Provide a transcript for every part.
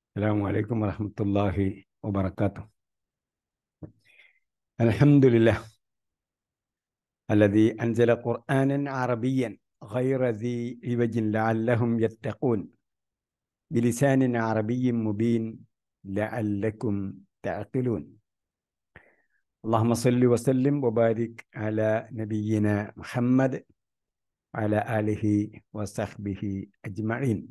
السلام عليكم ورحمة الله وبركاته. الحمد لله الذي أنزل قرآنا عربيا غير ذي عوج لعلهم يتقون بلسان عربي مبين لعلكم تعقلون. اللهم صل وسلم وبارك على نبينا محمد وعلى آله وصحبه أجمعين.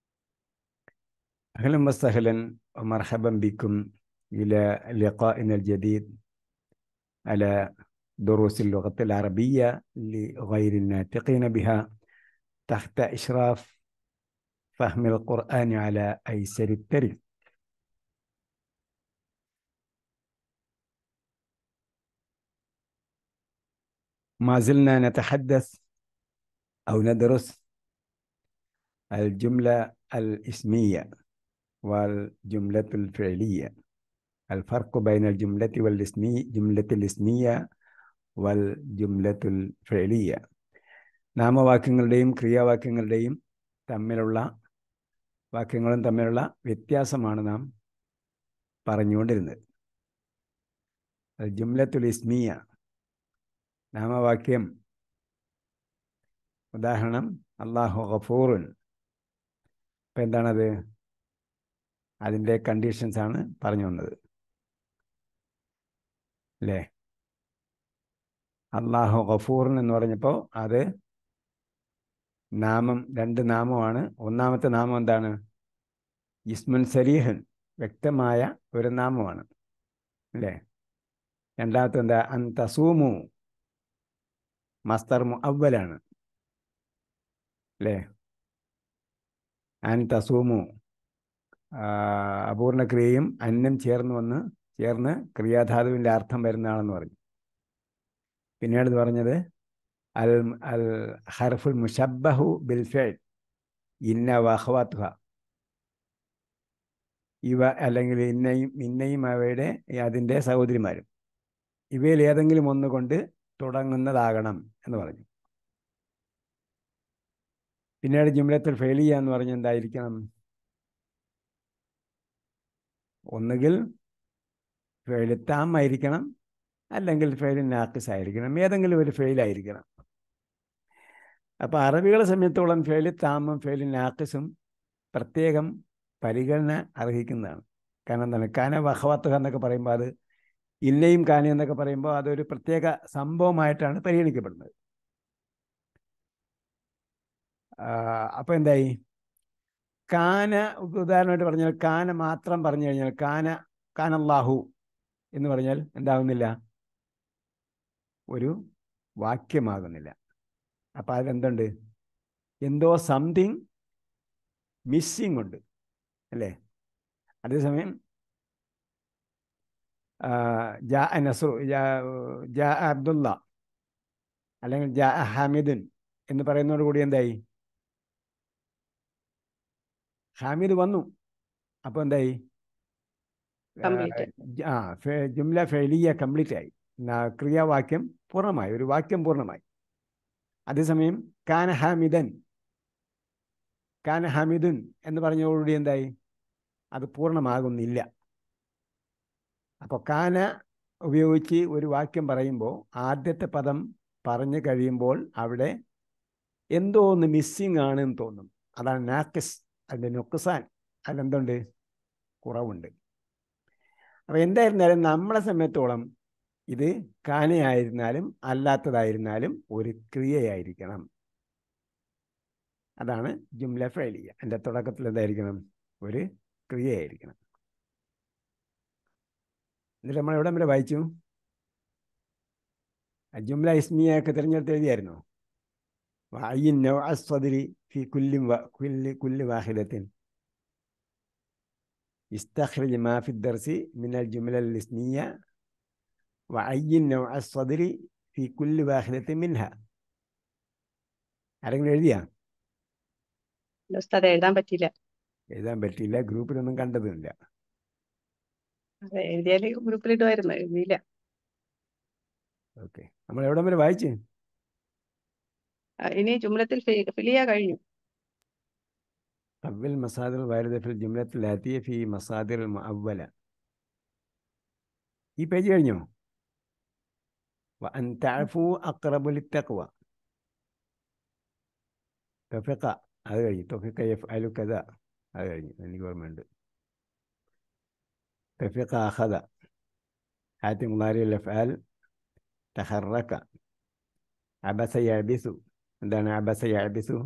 أهلا وسهلا ومرحبا بكم إلى لقائنا الجديد على دروس اللغة العربية لغير الناطقين بها تحت إشراف فهم القرآن على أيسر الطريق. ما زلنا نتحدث أو ندرس الجملة الاسمية والجملة الفعلية، الفرق بين الجملة جملة الاسمية والجملة الفعلية. നാമവാക്യങ്ങളുടെയും ക്രിയാവാക്യങ്ങളുടെയും തമ്മിലുള്ള വ്യത്യാസമാണ് നാം പറഞ്ഞുകൊണ്ടിരുന്നത്. ജുംലത്തുൽ ഇസ്മിയ നാമവാക്യം, ഉദാഹരണം അല്ലാഹു ഗഫൂറുൻ. അപ്പം എന്താണത്? അതിൻ്റെ കണ്ടീഷൻസ് ആണ് പറഞ്ഞു വന്നത് അല്ലേ? അല്ലാഹു ഗഫൂറുൻ എന്ന് പറഞ്ഞപ്പോൾ അത് നാമം, രണ്ട് നാമമാണ്. ഒന്നാമത്തെ നാമം എന്താണ്? ഇസ്മുൻ സരീഹൻ, വ്യക്തമായ ഒരു നാമമാണ് അല്ലേ? രണ്ടാമത്തെ എന്താ? അൻ തസൂമു, മസ്തർ മുഅവ്വലാണ് അല്ലേ? അൻ തസൂമു അപൂർണ ക്രിയയും അന്നം ചേർന്ന് ക്രിയാധാതുവിൻ്റെ അർത്ഥം വരുന്നതാണെന്ന് പറഞ്ഞു. പിന്നീട് പറഞ്ഞത് അൽ അൽ ഹർഫുൽ മുശബ്ബഹു ബിൽ ഫിഅൽ ഇന്ന വഅഖവാതുഹ, ഇവ അല്ലെങ്കിൽ ഇന്നയും അവയുടെ അതിൻ്റെ സഹോദരിമാരും, ഇവയിൽ ഏതെങ്കിലും ഒന്നുകൊണ്ട് തുടങ്ങുന്നതാകണം എന്ന് പറഞ്ഞു. പിന്നീട് ജുംലത്തുൽ ഫഅലിയ എന്ന് പറഞ്ഞ് എന്തായിരിക്കണം? ഒന്നുകിൽ ഫെയിൽ താമായിരിക്കണം, അല്ലെങ്കിൽ ഫെയിൽ നാക്കിസ് ആയിരിക്കണം, ഏതെങ്കിലും ഒരു ഫെയിലായിരിക്കണം. അപ്പോൾ അറബികളെ സംബന്ധിച്ചോളം ഫെയിൽ താമും ഫെയിൽ നാക്കിസും പ്രത്യേകം പരിഗണന അർഹിക്കുന്നതാണ്. കാരണം എന്താണ്? കാന വഖവാത്തുഹ എന്നൊക്കെ പറയുമ്പോൾ, അത് ഇന്നയും കാന എന്നൊക്കെ പറയുമ്പോൾ അതൊരു പ്രത്യേക സംഭവമായിട്ടാണ് പരിഗണിക്കപ്പെടുന്നത്. അപ്പോൾ എന്തായി? കാന ഉദാഹരണമായിട്ട് പറഞ്ഞാൽ, കാന മാത്രം പറഞ്ഞു കഴിഞ്ഞാൽ, കാനല്ലാഹു എന്ന് പറഞ്ഞാൽ എന്താകുന്നില്ല? ഒരു വാക്യമാകുന്നില്ല. അപ്പം അതിലെന്തുണ്ട്? എന്തോ സംതിങ് മിസ്സിങ് ഉണ്ട് അല്ലേ? അതേസമയം ജാ നസ്രു, ജാ അബ്ദുള്ള അല്ലെങ്കിൽ ജാ ഹാമിദുൻ എന്ന് പറയുന്നതോടുകൂടി എന്തായി? ഹാമിദ് വന്നു. അപ്പോൾ എന്തായി? ജുംല ഫെലിയ കംപ്ലീറ്റ് ആയി, ക്രിയാവാക്യം പൂർണ്ണമായി, ഒരു വാക്യം പൂർണ്ണമായി. അതേസമയം കാന ഹാമിദുൻ എന്ന് പറഞ്ഞതോടുകൂടി എന്തായി? അത് പൂർണ്ണമാകുന്നില്ല. അപ്പോൾ കാന ഉപയോഗിച്ച് ഒരു വാക്യം പറയുമ്പോൾ ആദ്യത്തെ പദം പറഞ്ഞു കഴിയുമ്പോൾ അവിടെ എന്തോ ഒന്ന് മിസ്സിങ് ആണെന്ന് തോന്നും. അതാണ് നാക്കിസ്, അതിൻ്റെ നുക്സാൻ, അതിലെന്തുണ്ട്? കുറവുണ്ട്. അപ്പോൾ എന്തായിരുന്നാലും നമ്മളെ സമയത്തോളം ഇത് കാനയായിരുന്നാലും അല്ലാത്തതായിരുന്നാലും ഒരു ക്രിയയായിരിക്കണം. അതാണ് ജുംല ഫഅലിയ. എൻ്റെ തുടക്കത്തിൽ എന്തായിരിക്കണം? ഒരു ക്രിയയായിരിക്കണം. എന്നിട്ട് നമ്മൾ എവിടെ വരെ വായിച്ചു? ജുംല ഇസ്മിയൊക്കെ തിരഞ്ഞെടുത്ത് എഴുതിയായിരുന്നു. വഅയ്യിൻ നൗഅ സ്വദ്രി ഫി കുല്ലി വാഹിദത്തിൻ ഇസ്തഖ്രിജ് മാ ഫി ദർസി മിനൽ ജുംലൽ ഇസ്മിയ വഅയ്യിൻ നൗഅ സ്വദ്രി ഫി കുല്ലി വാഹിദത്തിൻ മിൻഹ. ആരെങ്കിലും എഴുതിയാ? എഴുതാൻ പറ്റിയില്ല. ഗ്രൂപ്പിലൊന്നും കണ്ടതുമില്ല. എഴുതിയാല് ഗ്രൂപ്പിലിടുമായിരുന്നു, എഴുതിയില്ല. ഓക്കെ, നമ്മൾ എവിടെ വരെ വായിച്ചു? ഇനി ജുംലത്തിൽ ഫിലിയ കഴിഞ്ഞു. അവൽ മസാദിർ വാരിദ ഫിൽ ജുംലത്തിൽ ആതിയ ഫി മസാദിർ മുഅവ്വല. ഈ പേജ് കഴിഞ്ഞോ? വഅൻ തഅഫു അഖ്റബു ലിത്തഖ്വ. തഫിഖ അത് കഴിഞ്ഞു. തഫിഖ യഫ്അലു കദ അത് കഴിഞ്ഞു, എനിക്ക് ഓർമ്മയുണ്ട്. തഫിഖ അഖദ ആതി മുളാരി അഫ്ആൽ. തഹറക അബസ യഅബിസു. എന്താണ് അബസ യഅബിസു?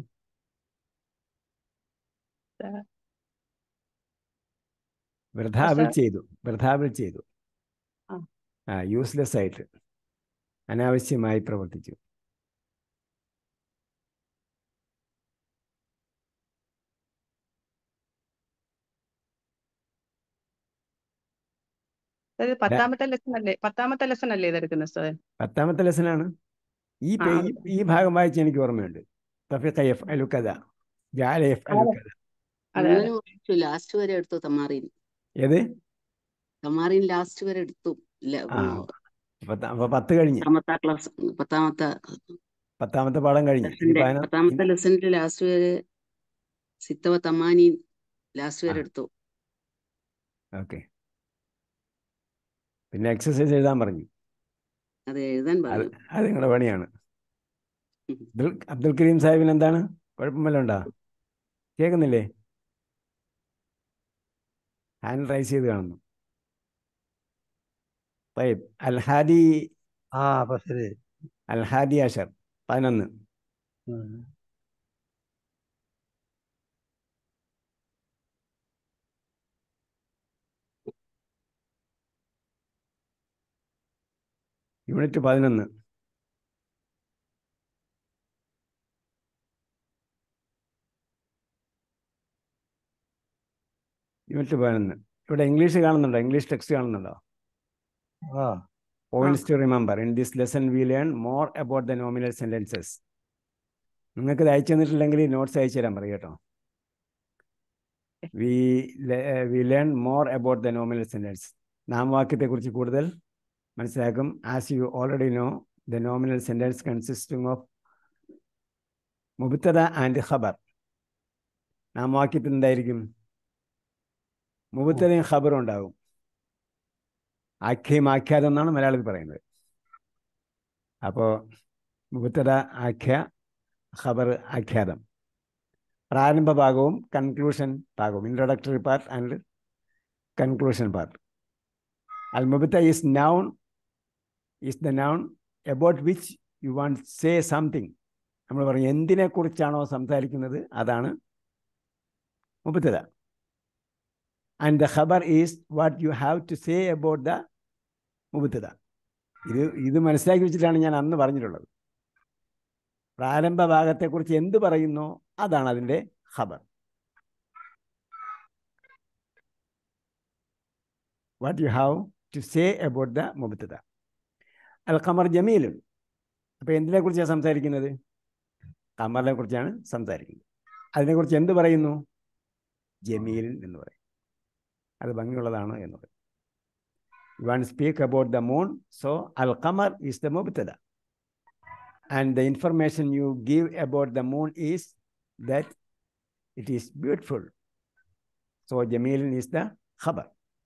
വൃഥാവിൽ ചെയ്തു, വൃഥാവിൽ ചെയ്തു. യൂസ്ലെസ് ആയിട്ട്, അനാവശ്യമായി പ്രവർത്തിച്ചു. പത്താമത്തെ ലെസൺ അല്ലേ, പത്താമത്തെ ലെസൺ അല്ലേ ഇതെടുക്കുന്നത് ഉസ്താദേ? 10ാമത്തെ ലെസനാണ്. ഈ ഭാഗം വായിച്ച് എനിക്ക് ഓർമ്മയുണ്ട്. തഫിഖ യഫ്അലു കദ, ജഅല യഫ്അലു കദ. ലാസ്റ്റ് വരെ എടുത്തു തമാറീൻ. ഏത് തമാറീൻ ലാസ്റ്റ് വരെ എടുത്തു. അപ്പൊ 10 കഴിഞ്ഞ്, 10ാമത്തെ പാഠം കഴിഞ്ഞ്. പത്താമത്തെ ലെസണിൽ ലാസ്റ്റ് വരെ സിത്തവ തമാനീൻ ലാസ്റ്റ് വരെ എടുത്തു. ഓക്കെ. പിന്നെ എക്സസൈസ് എഴുതാൻ പറഞ്ഞു. അത് എഴുതാൻ പറഞ്ഞു. അത് നിങ്ങളുടെ പണിയാണ്. അബ്ദുൽ കരീം സാഹിബിന് എന്താണ് കുഴപ്പം വല്ലതും ഉണ്ടോ? കേൾക്കുന്നില്ലേ? ഹാൻഡ് റൈസ് ചെയ്ത് കാണുന്നു. അൽഹാദി അൽഹാദി അഷർ 11. യൂണിറ്റ് 11. യൂണിറ്റ് 11. ഇവിടെ ഇംഗ്ലീഷ് കാണുന്നുണ്ടോ? ഇംഗ്ലീഷ് ടെക്സ്റ്റ് കാണുന്നുണ്ടോ? Points to remember. In this lesson we learn more about the nominal sentences. നിങ്ങൾക്ക് ഇത് അയച്ചു തന്നിട്ടില്ലെങ്കിൽ നോട്ട്സ് അയച്ചു തരാൻ പറയും കേട്ടോ. We learn more about the nominal sentence. നാമവാക്യത്തെക്കുറിച്ച് കൂടുതൽ മനസ്സിലാക്കും. As you already know, the nominal sentence consisting of മുബ്തദ ആൻഡ് ഖബർ. നാമവാക്യത്തിൽ എന്തായിരിക്കും? മുബ്തദയും ഖബറും ഉണ്ടാകും. ആഖ്യയും ആഖ്യാതം എന്നാണ് മലയാളത്തിൽ പറയുന്നത്. അപ്പോൾ മുബ്തദ ആഖ്യ, ഖബർ ആഖ്യാതം. പ്രാരംഭ ഭാഗവും കൺക്ലൂഷൻ ഭാഗവും, introductory part and conclusion part. അൽ മുബ്തദ is noun, is the noun about which you want say something. നമ്മൾ പറയും എന്തിനെക്കുറിച്ചാണോ സംസാരിക്കുന്നത് അതാണ് മുബ്തദ. ആൻഡ് ദ ഖബർ is what you have to say about the മുബ്തദ. ഇത് മനസ്സിലാക്കി വെച്ചിട്ടാണ് ഞാൻ അന്ന് പറഞ്ഞിട്ടുള്ളത്. പ്രാരംഭ ഭാഗത്തെക്കുറിച്ച് എന്ത് പറയുന്നോ അതാണ് അതിൻ്റെ ഖബർ. What you have to say about the മുബ്തദ. അൽ ഖമർ ജമീലും. അപ്പോൾ എന്തിനെക്കുറിച്ചാണ് സംസാരിക്കുന്നത്? ഖമറിനെ കുറിച്ചാണ് സംസാരിക്കുന്നത്. അതിനെക്കുറിച്ച് എന്ത് പറയുന്നു? ജമീൽ എന്ന് പറയും. അത് ഭംഗിയുള്ളതാണ് എന്ന് പറയും. You want to speak about the moon, so al-qamar is the mubtada, and the information you give about the moon is that it is beautiful. So jameel is the khabar.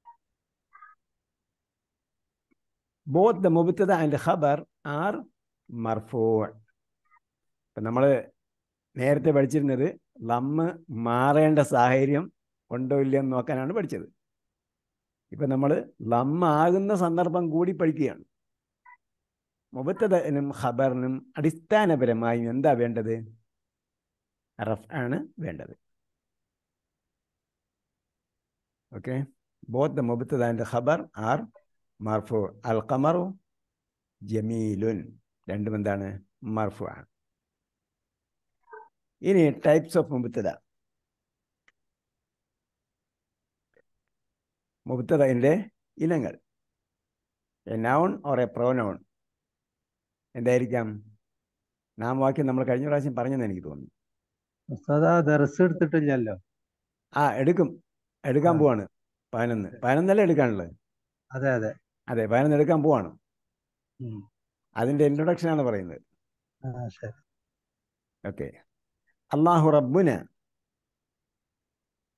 Both the mubtada and the khabar are marfu'. ഇപ്പം നമ്മൾ നേരത്തെ പഠിച്ചിരുന്നത് ലമ്മ് മാറേണ്ട സാഹചര്യം ഉണ്ടോ ഇല്ലയെന്ന് നോക്കാനാണ് പഠിച്ചത്. ഇപ്പം നമ്മൾ ലമ്മാകുന്ന സന്ദർഭം കൂടി പഠിക്കുകയാണ്. മുബത്തദനും ഖബറിനും അടിസ്ഥാനപരമായും എന്താ വേണ്ടത്? റഫ് ആണ് വേണ്ടത്. ഓക്കെ. ബോത്ത് ദ മുബത്തദ ആൻഡ് ഖബർ ആർ മർഫു. അൽ ഖമറു ജമീലുൻ, രണ്ടും എന്താണ്? മർഫു ആണ്. ഇനി ടൈപ്സ് ഓഫ് മുബത്തദ. മുബ്തദഇന്റെ ഇനങ്ങൾ. A noun or a pronoun എന്തായിരിക്കാം? നാമവാക്യം നമ്മൾ കഴിഞ്ഞ പ്രാവശ്യം പറഞ്ഞെന്ന് എനിക്ക് തോന്നുന്നു. എടുത്തിട്ടില്ലല്ലോ. എടുക്കാൻ പോവാണ്. 11 എടുക്കാനുള്ളത്. അതെ അതെ അതെ, 11 എടുക്കാൻ പോവാണ്. അതിന്റെ ഇൻട്രൊഡക്ഷൻ ആണ് പറയുന്നത്. ഓക്കെ. അല്ലാഹു റബ്ബുന.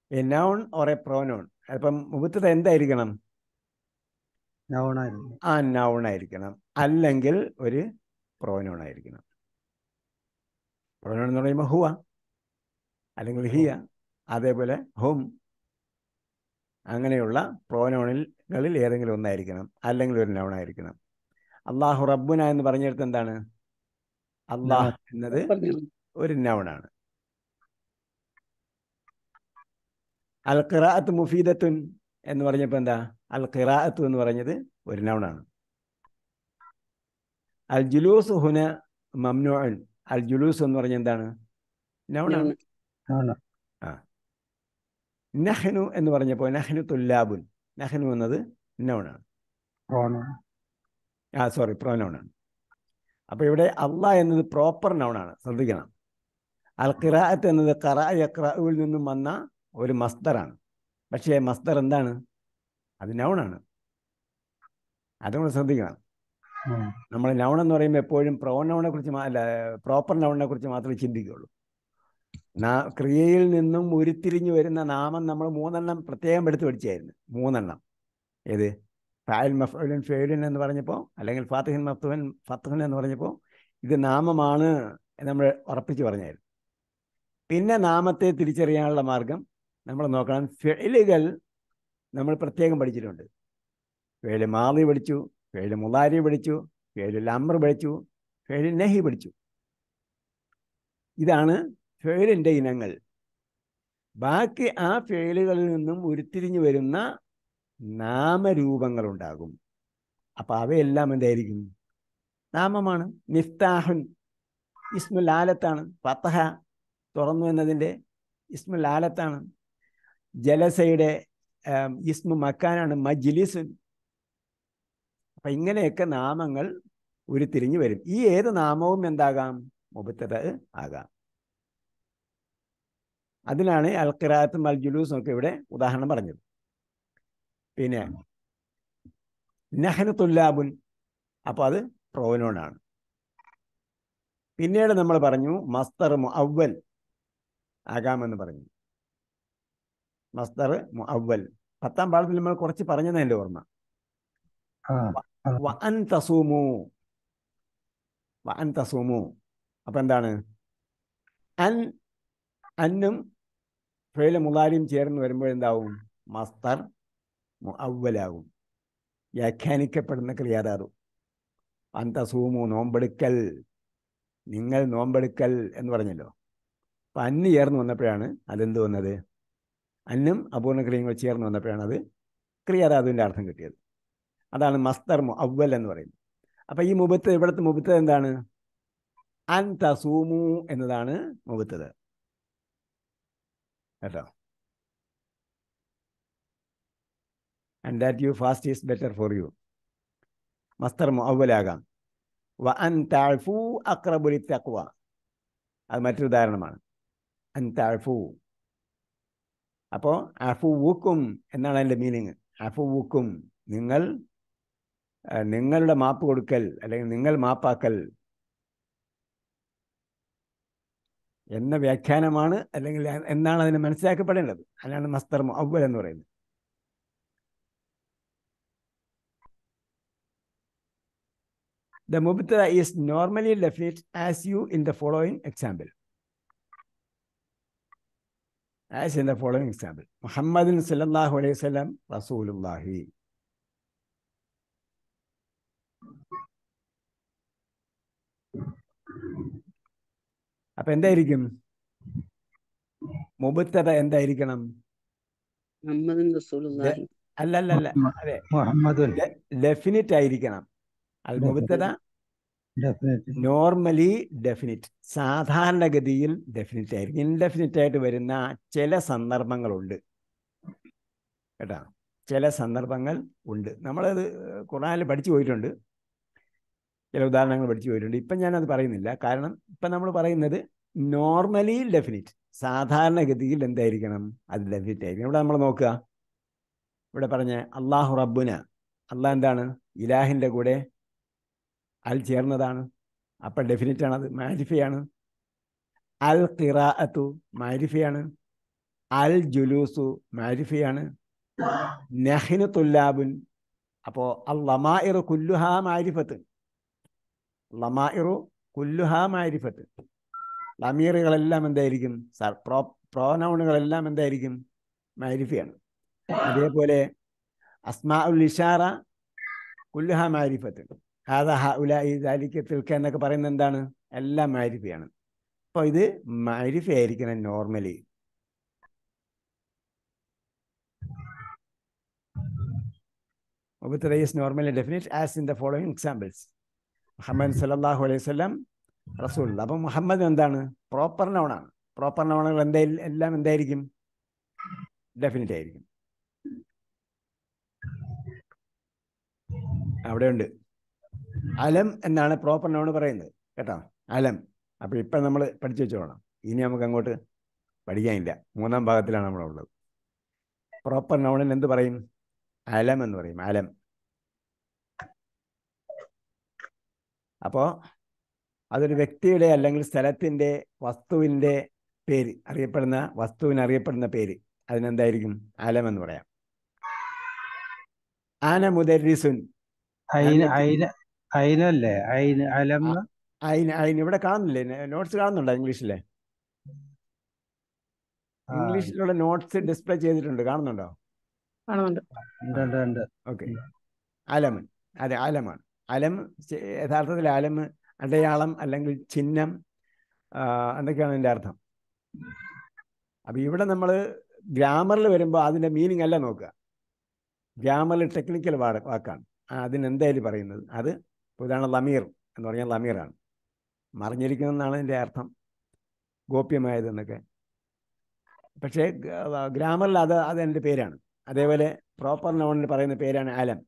A noun or a pronoun. അപ്പം മുബത്തദ എന്തായിരിക്കണം? നൗണായിരുന്നു. ആ നൗൺ ആയിരിക്കണം, അല്ലെങ്കിൽ ഒരു പ്രോനൗൺ ആയിരിക്കണം. പ്രോനൗൺ എന്ന് പറയുമ്പോൾ ഹുവ അല്ലെങ്കിൽ ഹിയ, അതേപോലെ ഹും, അങ്ങനെയുള്ള പ്രോനൗണുകളിൽ ഏതെങ്കിലും ഒന്നായിരിക്കണം, അല്ലെങ്കിൽ ഒരു നൗൺ ആയിരിക്കണം. അള്ളാഹു റബ്ബുന എന്ന് പറഞ്ഞെടുത്ത് എന്താണ്? അള്ളാഹ് എന്നത് ഒരു നൗണാണ്. അൽ ഖിറാഅത്ത് മുഫീദത്തുൻ എന്ന് പറഞ്ഞപ്പോൾ എന്താ? അൽ ഖിറാഅത്ത് എന്ന് പറഞ്ഞത് ഒരു നൗണാണ്. അൽ ജുലൂസ് ഹുന മംനൂഉൻ. അൽ ജുലൂസ് എന്ന് പറഞ്ഞ എന്താണ്? നൗണാണ്. ആ. നഹ്നു എന്ന് പറഞ്ഞപ്പോൾ നഹ്നു തുല്ലാബുൻ, നഹ്നു എന്നത് നൗണാണ്. പ്രോനൗണാണ്. അപ്പോൾ ഇവിടെ അള്ളാഹ് എന്നത് പ്രോപ്പർ നൗണാണ്, ശ്രദ്ധിക്കണം. അൽ ഖിറാഅത്ത് എന്നത് ഖറഅ യഖ്റഉവിൽ നിന്നും വന്ന ഒരു മസ്ദറാണ്. പക്ഷേ മസ്ദർ എന്താണ്? അത് നൗണാണ്. അതുകൊണ്ട് ശ്രദ്ധിക്കണം. നമ്മൾ നൗൺ എന്ന് പറയുമ്പോൾ എപ്പോഴും പ്രോനൗണിനെ കുറിച്ച് അല്ല, പ്രോപ്പർ നൗണിനെ കുറിച്ച് മാത്രമേ ചിന്തിക്കുകയുള്ളൂ. ക്രിയയിൽ നിന്നും ഉരുത്തിരിഞ്ഞു വരുന്ന നാമം നമ്മൾ 3 പ്രത്യേകം എടുത്ത് പഠിച്ചായിരുന്നു. 3. ഏത്? ഫായിൽ മഫ്ഊലുൻ ഫിഅലുൻ എന്ന് പറഞ്ഞപ്പോൾ, അല്ലെങ്കിൽ ഫാത്തിഹൻ മഫ്തൂഹൻ ഫത്ഹൻ എന്ന് പറഞ്ഞപ്പോൾ ഇത് നാമമാണ് നമ്മൾ ഉറപ്പിച്ച് പറഞ്ഞായിരുന്നു. പിന്നെ നാമത്തെ തിരിച്ചറിയാനുള്ള മാർഗം നമ്മൾ നോക്കണം. ഫിഅലുകൾ നമ്മൾ പ്രത്യേകം പഠിച്ചിട്ടുണ്ട്. ഫിഅൽ മാളി പഠിച്ചു, ഫിഅൽ മുളാരി പഠിച്ചു, ഫിഅൽ അംർ പഠിച്ചു, ഫിഅൽ നഹി പഠിച്ചു. ഇതാണ് ഫിഅലിൻ്റെ ഇനങ്ങൾ. ബാക്കി ആ ഫിഅലുകളിൽ നിന്നും ഉരുത്തിരിഞ്ഞു വരുന്ന നാമരൂപങ്ങളുണ്ടാകും. അപ്പം അവയെല്ലാം എന്തായിരിക്കും? നാമമാണ്. മിഫ്താഹുൻ ഇസ്മുൽ ആലത്താണ്. ഫതഹ തുറന്നു എന്നതിൻ്റെ ഇസ്മുൽ ആലത്താണ്. ജലസയുടെ ഇസ്മു മക്കാനാണ് മജ്ലിസുൻ. അപ്പം ഇങ്ങനെയൊക്കെ നാമങ്ങൾ ഉരുത്തിരിഞ്ഞു വരും. ഈ ഏത് നാമവും എന്താകാം? മുബത്തദ ആകാം. അതിനാണ് അൽ ഖിറാഅത്തും അൽ ജുലൂസും ഒക്കെ ഇവിടെ ഉദാഹരണം പറഞ്ഞത്. പിന്നെ നഹ്നു തുല്ലാബുൻ, അപ്പോൾ അത് പ്രോനൗണാണ്. പിന്നീട് നമ്മൾ പറഞ്ഞു മസ്ദർ മുഅവ്വൽ ആകാമെന്ന് പറഞ്ഞു. മസ്ദർ മുഅവ്വൽ 10ാം പാഠത്തിൽ നമ്മൾ കുറച്ച് പറഞ്ഞത് എൻ്റെ ഓർമ്മ. വഅൻ തസൂമു. അപ്പം എന്താണ്? അന്നും ഫിഅൽ മുളാരിയും ചേർന്ന് വരുമ്പോൾ എന്താവും? മസ്ദർ മുഅവ്വലാകും, വ്യാഖ്യാനിക്കപ്പെടുന്ന ക്രിയാധാതു. അൻ തസൂമു, നോമ്പെടുക്കൽ, നിങ്ങൾ നോമ്പെടുക്കൽ എന്ന് പറഞ്ഞല്ലോ. അപ്പം അന്ന് ചേർന്ന് വന്നപ്പോഴാണ് അതെന്ത് വന്നത്? അന്നും അപൂർണ ക്രിയകൾ ചേർന്ന് വന്നപ്പോഴാണ് അത് ക്രിയാധാതുവിൻ്റെ അർത്ഥം കിട്ടിയത്. അതാണ് മസ്ദർ മുഅവ്വൽ എന്ന് പറയുന്നത്. അപ്പം ഈ മുബത്തദ, ഇവിടുത്തെ മുബത്തദ എന്താണ്? അൻ തസൂമു എന്നതാണ് മുബത്തദ കേട്ടോ. And that you fast is better for you. മസ്ദർ മുഅവ്വലാകാം. വ അൻ തഅഫു അഖ്റബു ലിത്തഖ്വ, അത് മറ്റൊരു ഉദാഹരണമാണ്. അൻ തഅഫു. അപ്പോൾ അഫുവുക്കും എന്നാണ് അതിൻ്റെ മീനിങ്. അഫുവുക്കും, നിങ്ങളുടെ മാപ്പ് കൊടുക്കൽ, അല്ലെങ്കിൽ നിങ്ങൾ മാപ്പാക്കൽ എന്ന വ്യാഖ്യാനമാണ്, അല്ലെങ്കിൽ എന്നാണ് അതിനെ മനസ്സിലാക്കപ്പെടേണ്ടത്. അതിനാണ് മസ്ദർ മുഅവ്വൽ എന്ന് പറയുന്നത്. The mubtada is normally definite as you in the following example. Muhammadin sallallahu alayhi wa sallam Rasulullahi. അപ്പം എന്തായിരിക്കും മുബത്തദ? എന്തായിരിക്കണം? അല്ല, അതെ, ഡെഫിനിറ്റ് ആയിരിക്കണം. അൽ മുബത്തദ നോർമലി ഡെഫിനിറ്റ്, സാധാരണഗതിയിൽ ഡെഫിനിറ്റ് ആയിരിക്കും. ഇൻഡെഫിനിറ്റ് ആയിട്ട് വരുന്ന ചില സന്ദർഭങ്ങളുണ്ട് കേട്ടോ. ചില സന്ദർഭങ്ങൾ ഉണ്ട്. നമ്മളത് ഖുർആനിൽ പഠിച്ചു പോയിട്ടുണ്ട്, ചില ഉദാഹരണങ്ങൾ പഠിച്ചു പോയിട്ടുണ്ട്. ഇപ്പം ഞാനത് പറയുന്നില്ല. കാരണം ഇപ്പം നമ്മൾ പറയുന്നത് നോർമലി ഡെഫിനിറ്റ്, സാധാരണഗതിയിൽ എന്തായിരിക്കണം? അത് ഡെഫിനിറ്റ് ആയിരിക്കണം. ഇവിടെ നമ്മൾ നോക്കുക, ഇവിടെ പറഞ്ഞ അള്ളാഹു റബ്ബുന, അള്ളാഹ് എന്താണ്? ഇലാഹിൻ്റെ കൂടെ അൽ ചേർന്നതാണ്. അപ്പം ഡെഫിനിറ്റ് ആണത്, മാരിഫയാണ്. അൽ ഖിറാഅത്തു മാരിഫയാണ്. അൽ ജുലൂസു മാരിഫയാണ്. നഹ്നു തുല്ലാബുൻ, അപ്പോൾ അൽ ലമാഇറു കുല്ലുഹാ മാരിഫത്ത്. ലമാഇറു കുല്ലുഹാ മാരിഫത്ത്. ലമീറുകളെല്ലാം എന്തായിരിക്കും? പ്രോനൗണുകളെല്ലാം എന്തായിരിക്കും? മാരിഫയാണ്. അതേപോലെ അസ്മാ ഉൽ ഇഷാറ കുല്ലുഹാ മാരിഫത്ത്. ഹാദാ ഹഉലാഇ ദാലിക തിൽക എന്നൊക്കെ പറയുന്നത് എന്താണ്? എല്ലാം മാരിഫയാണ്. അപ്പോൾ ഇത് മാരിഫ ആയിരിക്കണം normally. Mubtada is normally definite as in the following examples. മുഹമ്മദ് സല്ലല്ലാഹു അലൈഹി വസല്ലം റസൂൽ. അപ്പം മുഹമ്മദ് എന്താണ്? പ്രോപ്പർ നൗണാണ്. പ്രോപ്പർ നൗണുകൾ എല്ലാം എന്തായിരിക്കും? ഡെഫിനിറ്റ് ആയിരിക്കും. അവിടെയുണ്ട്. അലം എന്നാണ് പ്രോപ്പർ നൗൺ പറയുന്നത് കേട്ടോ, അലം. അപ്പോൾ ഇപ്പം നമ്മൾ പഠിച്ചു വെച്ചോളണം. ഇനി നമുക്ക് അങ്ങോട്ട് പഠിക്കാനില്ല. 3-ാം ഭാഗത്തിലാണ് നമ്മളുള്ളത്. പ്രോപ്പർ നൗണിന് എന്ത് പറയും? അലം എന്ന് പറയും. അലം. അപ്പോൾ അതൊരു വ്യക്തിയുടെ അല്ലെങ്കിൽ സ്ഥലത്തിൻ്റെ വസ്തുവിൻ്റെ പേര് അറിയപ്പെടുന്ന, വസ്തുവിന് അറിയപ്പെടുന്ന പേര്, അതിനെന്തായിരിക്കും? അലം എന്ന് പറയാം. ആന മുദരിസുൻ. അയിനല്ലേ അലം? അയിന് ഇവിടെ കാണുന്നില്ലേ? നോട്ട്സ് കാണുന്നുണ്ടോ ഇംഗ്ലീഷിലെ? ഇംഗ്ലീഷിലുള്ള നോട്ട്സ് ഡിസ്പ്ലേ ചെയ്തിട്ടുണ്ട്, കാണുന്നുണ്ടോ? കാണുന്നുണ്ട്. ഓക്കെ. അലം, അതെ അലമാണ്. അലം യഥാർത്ഥത്തിൽ അലം അടയാളം അല്ലെങ്കിൽ ചിഹ്നം എന്തൊക്കെയാണ് അതിൻ്റെ അർത്ഥം. അപ്പം ഇവിടെ നമ്മൾ ഗ്രാമറിൽ വരുമ്പോൾ അതിൻ്റെ മീനിങ് അല്ല നോക്കുക. ഗ്രാമറിൽ ടെക്നിക്കൽ വാക്കാണ് അതിനെന്തായാലും പറയുന്നത്. അത് ഉദാഹരണം ലമീർ എന്ന് പറഞ്ഞാൽ ലമീറാണ്, മറിഞ്ഞിരിക്കുന്നതെന്നാണ് അതിൻ്റെ അർത്ഥം, ഗോപ്യമായതെന്നൊക്കെ. പക്ഷേ ഗ്രാമറിൽ അതെൻ്റെ പേരാണ്. അതേപോലെ പ്രോപ്പർ നൗണിൽ പറയുന്ന പേരാണ് അലം.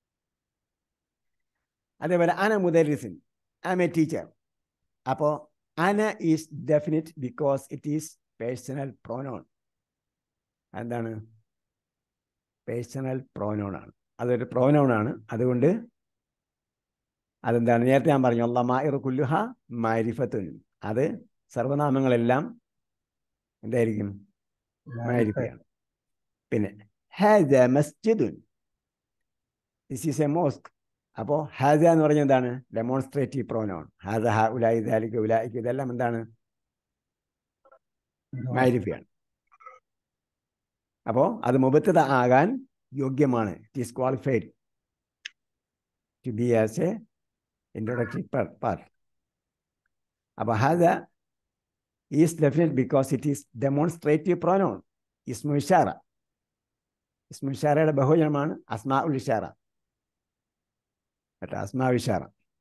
അതേപോലെ അന മുദരിസിൻ, ഐ എം എ ടീച്ചർ. അപ്പോൾ അന is definite because it is personal pronoun. എന്താണ്? പേഴ്സണൽ പ്രോനൗണാണ്. അതൊരു പ്രോനൗണാണ്. അതുകൊണ്ട് അതെന്താണ്? നേരത്തെ ഞാൻ പറഞ്ഞു, ലമാഇറു കുല്ലുഹ മാരിഫത്തുൻ. അത് സർവനാമങ്ങളെല്ലാം എന്തായിരിക്കും? മാരിഫയാണ്. പിന്നെ ഹാദ മസ്ജിദുൻ, ദിസ് ഈസ് എ മോസ്ക്. അപ്പോൾ ഹാദ എന്ന് പറഞ്ഞാൽ എന്താണ്? Demonstrative pronoun. ഹാദ ഹഉലാഇ ദാലിക ഉലായിക, ഇതെല്ലാം എന്താണ്? മാരിഫയാണ്. അപ്പോൾ അത് മുബത്തദ ആകാൻ യോഗ്യമാണ്. It is qualified to be as a introductory part. അപ്പോൾ ഹാദ is definite because it is demonstrative pronoun. ഇസ്മു ഇഷാറ, ഇസ്മു ഇഷാറയുടെ ബഹുവചനമാണ് അസ്മാ ഉൽ ഇഷാറ കേട്ടോ, അസ്മാ ഇഷാറ.